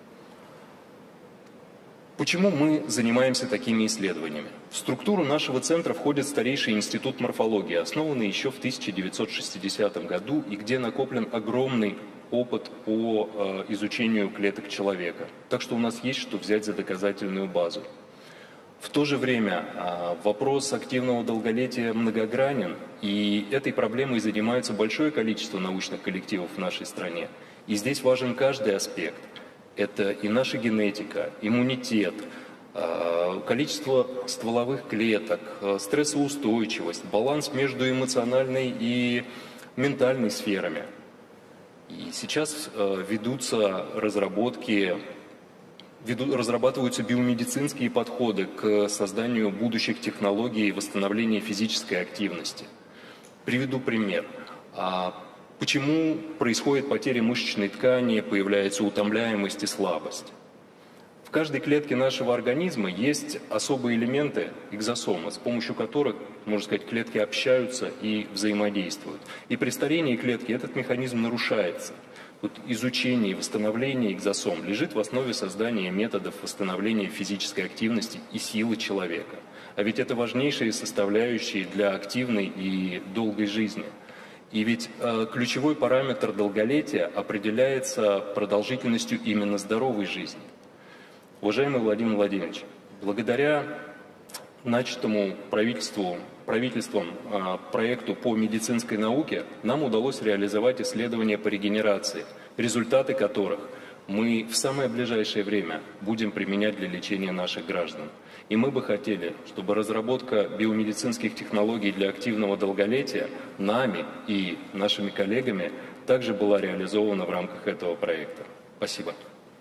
Почему мы занимаемся такими исследованиями? В структуру нашего центра входит старейший институт морфологии, основанный еще в тысяча девятьсот шестидесятом году, и где накоплен огромный опыт по э, изучению клеток человека. Так что у нас есть что взять за доказательную базу. В то же время э, вопрос активного долголетия многогранен, и этой проблемой занимается большое количество научных коллективов в нашей стране. И здесь важен каждый аспект. Это и наша генетика, иммунитет, количество стволовых клеток, стрессоустойчивость, баланс между эмоциональной и ментальной сферами. И сейчас ведутся разработки, веду, разрабатываются биомедицинские подходы к созданию будущих технологий восстановления физической активности. Приведу пример. Почему происходит потеря мышечной ткани, появляется утомляемость и слабость? В каждой клетке нашего организма есть особые элементы экзосома, с помощью которых, можно сказать, клетки общаются и взаимодействуют. И при старении клетки этот механизм нарушается. Вот изучение и восстановление экзосом лежит в основе создания методов восстановления физической активности и силы человека. А ведь это важнейшие составляющие для активной и долгой жизни. И ведь э, ключевой параметр долголетия определяется продолжительностью именно здоровой жизни. Уважаемый Владимир Владимирович, благодаря начатому правительству, правительством э, проекту по медицинской науке нам удалось реализовать исследования по регенерации, результаты которых мы в самое ближайшее время будем применять для лечения наших граждан. И мы бы хотели, чтобы разработка биомедицинских технологий для активного долголетия нами и нашими коллегами также была реализована в рамках этого проекта. Спасибо.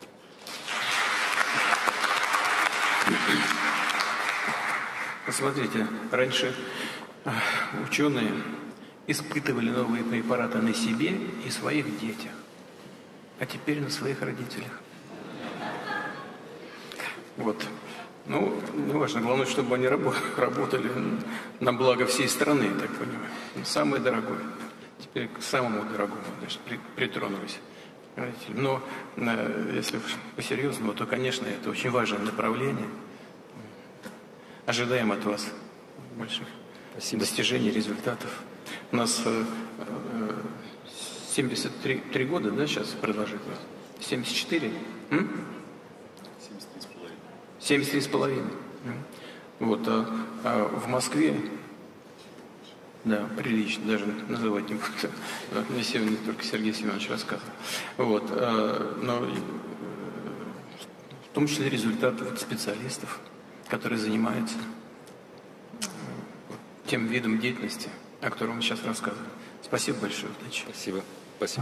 Посмотрите, раньше ученые испытывали новые препараты на себе и своих детях, а теперь на своих родителях. Вот. Ну, не важно, главное, чтобы они работали на благо всей страны, я так понимаю. Самое дорогое. Теперь к самому дорогому, значит, притронулись. Но если по-серьезному, то, конечно, это очень важное направление. Ожидаем от вас больших Спасибо. достижений, результатов. У нас семьдесят три года, да, сейчас продолжительность? семьдесят четыре? М? семьдесят три с половиной. Вот, а, а в Москве, да, прилично, даже называть не буду. Мне сегодня только Сергей Семенович рассказывал. Вот, а, но в том числе результаты вот специалистов, которые занимаются тем видом деятельности, о котором мы сейчас рассказываем. Спасибо большое, удачи. Спасибо. Спасибо.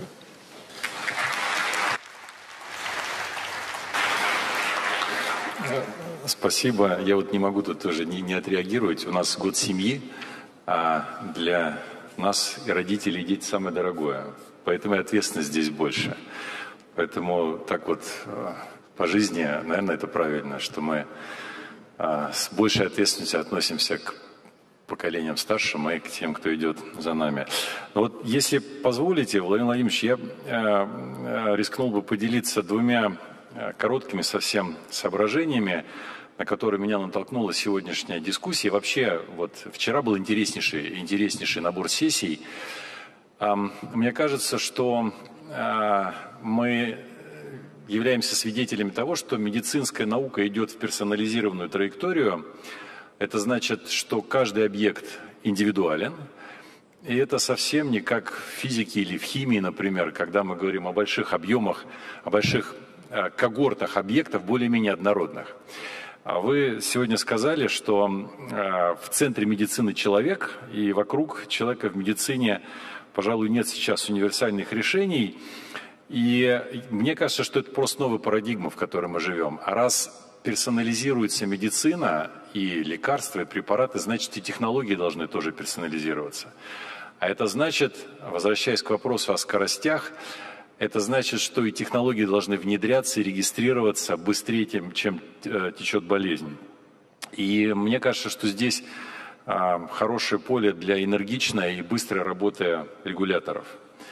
Спасибо. Я вот не могу тут тоже не, не отреагировать. У нас год семьи, а для нас и родителей, и дети самое дорогое. Поэтому и ответственность здесь больше. Поэтому так вот по жизни, наверное, это правильно, что мы с большей ответственностью относимся к поколениям старшим и к тем, кто идет за нами. Но вот если позволите, Владимир Владимирович, я э, рискнул бы поделиться двумя короткими совсем соображениями, на которые меня натолкнула сегодняшняя дискуссия. Вообще, вот вчера был интереснейший, интереснейший набор сессий. Э, мне кажется, что э, мы являемся свидетелями того, что медицинская наука идет в персонализированную траекторию. Это значит, что каждый объект индивидуален, и это совсем не как в физике или в химии, например, когда мы говорим о больших объемах, о больших э, когортах объектов, более-менее однородных. А вы сегодня сказали, что э, в центре медицины человек, и вокруг человека в медицине, пожалуй, нет сейчас универсальных решений. И мне кажется, что это просто новая парадигма, в которой мы живем. А раз персонализируется медицина и лекарства, и препараты, значит, и технологии должны тоже персонализироваться. А это значит, возвращаясь к вопросу о скоростях, это значит, что и технологии должны внедряться и регистрироваться быстрее, чем течет болезнь. И мне кажется, что здесь а, хорошее поле для энергичной и быстрой работы регуляторов.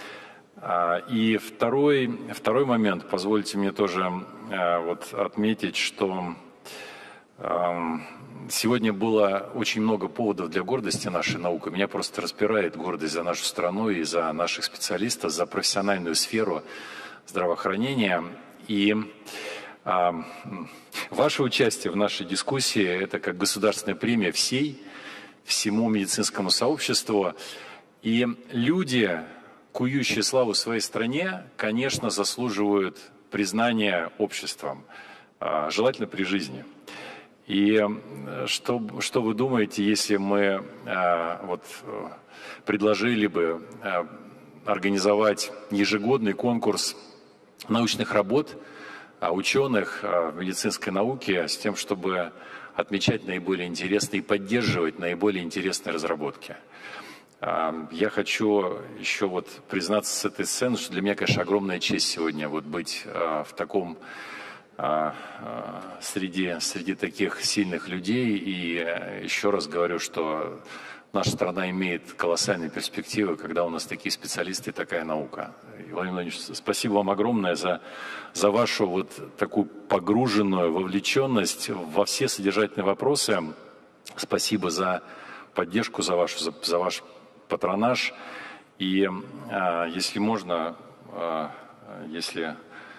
И второй, второй момент, позвольте мне тоже э, вот, отметить, что э, сегодня было очень много поводов для гордости нашей науки. Меня просто распирает гордость за нашу страну и за наших специалистов, за профессиональную сферу здравоохранения. И э, ваше участие в нашей дискуссии – это как государственная премия всей, всему медицинскому сообществу. И люди, кующие славу своей стране, конечно, заслуживают признания обществом, желательно при жизни. И что, что вы думаете, если мы вот, предложили бы организовать ежегодный конкурс научных работ ученых в медицинской науке с тем, чтобы отмечать наиболее интересные и поддерживать наиболее интересные разработки? Я хочу еще вот признаться с этой сцены, что для меня, конечно, огромная честь сегодня вот быть в таком, среди, среди таких сильных людей. И еще раз говорю, что наша страна имеет колоссальные перспективы, когда у нас такие специалисты и такая наука. И, Владимир Владимирович, спасибо вам огромное за, за вашу вот такую погруженную вовлеченность во все содержательные вопросы. Спасибо за поддержку, за, вашу, за, за ваш патронаж. И э, если можно, э, если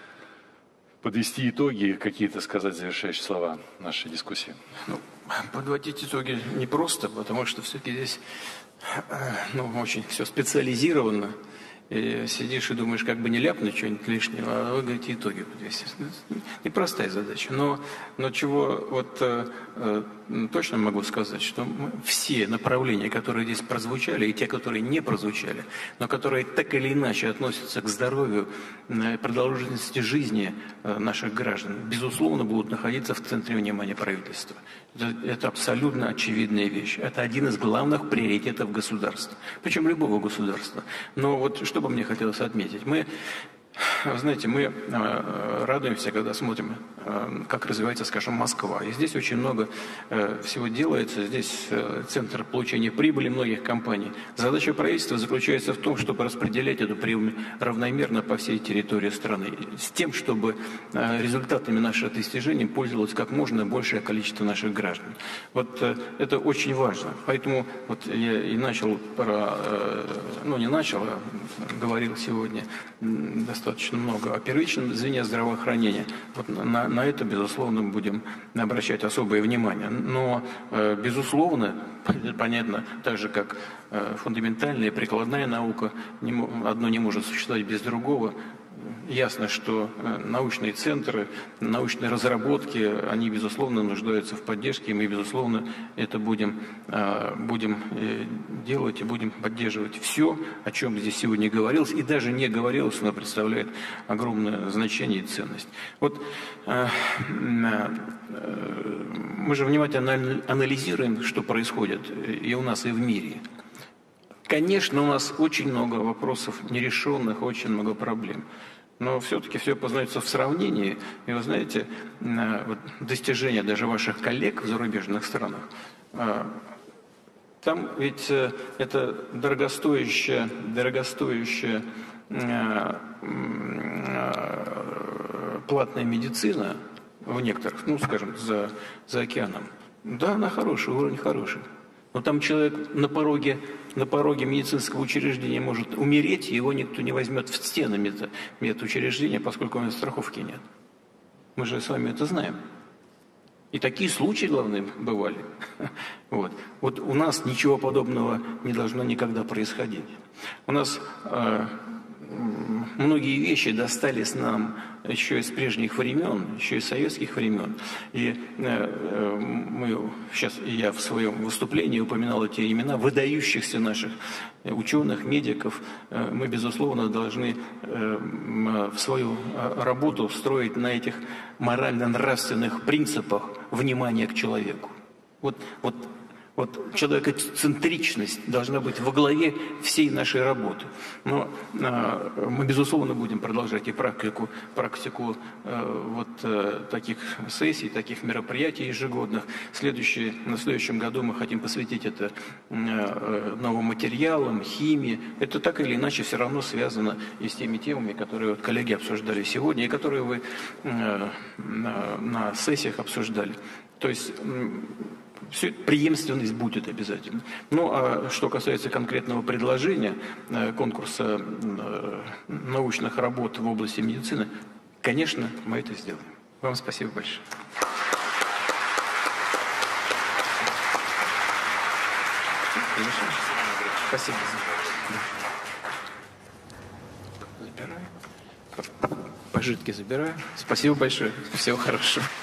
подвести итоги, какие-то сказать завершающие слова нашей дискуссии. Ну, подводить итоги непросто, потому что все-таки здесь э, ну, очень все специализировано. И сидишь и думаешь, как бы не ляпнуть что-нибудь лишнего, а вы говорите итоги подвести. Непростая задача. Но, но чего вот э, э, точно могу сказать, что мы, все направления, которые здесь прозвучали, и те, которые не прозвучали, но которые так или иначе относятся к здоровью, э, продолжительности жизни э, наших граждан, безусловно, будут находиться в центре внимания правительства. Это, это абсолютно очевидная вещь. Это один из главных приоритетов государства. Причем любого государства. Но вот что бы мне хотелось отметить. Мы, знаете, мы э, радуемся, когда смотрим, э, как развивается, скажем, Москва. И здесь очень много э, всего делается. Здесь э, центр получения прибыли многих компаний. Задача правительства заключается в том, чтобы распределять эту прибыль равномерно по всей территории страны. С тем, чтобы э, результатами наших достижений пользовалось как можно большее количество наших граждан. Вот э, это очень важно. Поэтому вот я и начал про, э, ну не начал, а говорил сегодня достаточно достаточно много о первичном звене здравоохранения. Вот на, на это, безусловно, будем обращать особое внимание. Но, э, безусловно, понятно, так же, как э, фундаментальная и прикладная наука, не, одно не может существовать без другого. Ясно, что научные центры, научные разработки, они, безусловно, нуждаются в поддержке, и мы, безусловно, это будем, будем делать и будем поддерживать. Все, о чем здесь сегодня говорилось, и даже не говорилось, но представляет огромное значение и ценность. Вот мы же внимательно анализируем, что происходит и у нас, и в мире. Конечно, у нас очень много вопросов нерешенных, очень много проблем. Но все-таки все познается в сравнении. И вы знаете, вот достижения даже ваших коллег в зарубежных странах Там ведь это дорогостоящая, дорогостоящая э, э, платная медицина в некоторых, ну, скажем, за, за океаном. Да, она хорошая, уровень хороший. Но там человек на пороге, на пороге медицинского учреждения может умереть, и его никто не возьмет в стены мед, медучреждения, поскольку у него страховки нет. Мы же с вами это знаем. И такие случаи, главное, бывали. Вот. Вот у нас ничего подобного не должно никогда происходить. У нас э, многие вещи достались нам еще из прежних времен, еще из советских времен. И э, мы, сейчас я в своем выступлении упоминал эти имена выдающихся наших ученых, медиков. Мы, безусловно, должны э, в свою работу строить на этих морально-нравственных принципах внимания к человеку. Вот, вот, вот человекоцентричность должна быть во главе всей нашей работы. Но э, мы, безусловно, будем продолжать и практику, практику э, вот э, таких сессий, таких мероприятий ежегодных. Следующее, на следующем году мы хотим посвятить это э, новым материалам, химии. Это так или иначе все равно связано и с теми темами, которые вот коллеги обсуждали сегодня, и которые вы э, на, на сессиях обсуждали. То есть все, преемственность будет обязательно. Ну, а что касается конкретного предложения э, конкурса э, научных работ в области медицины, конечно, мы это сделаем. Вам спасибо большое. Спасибо. Забираю. Пожитки забираю. Спасибо большое. Всего хорошего.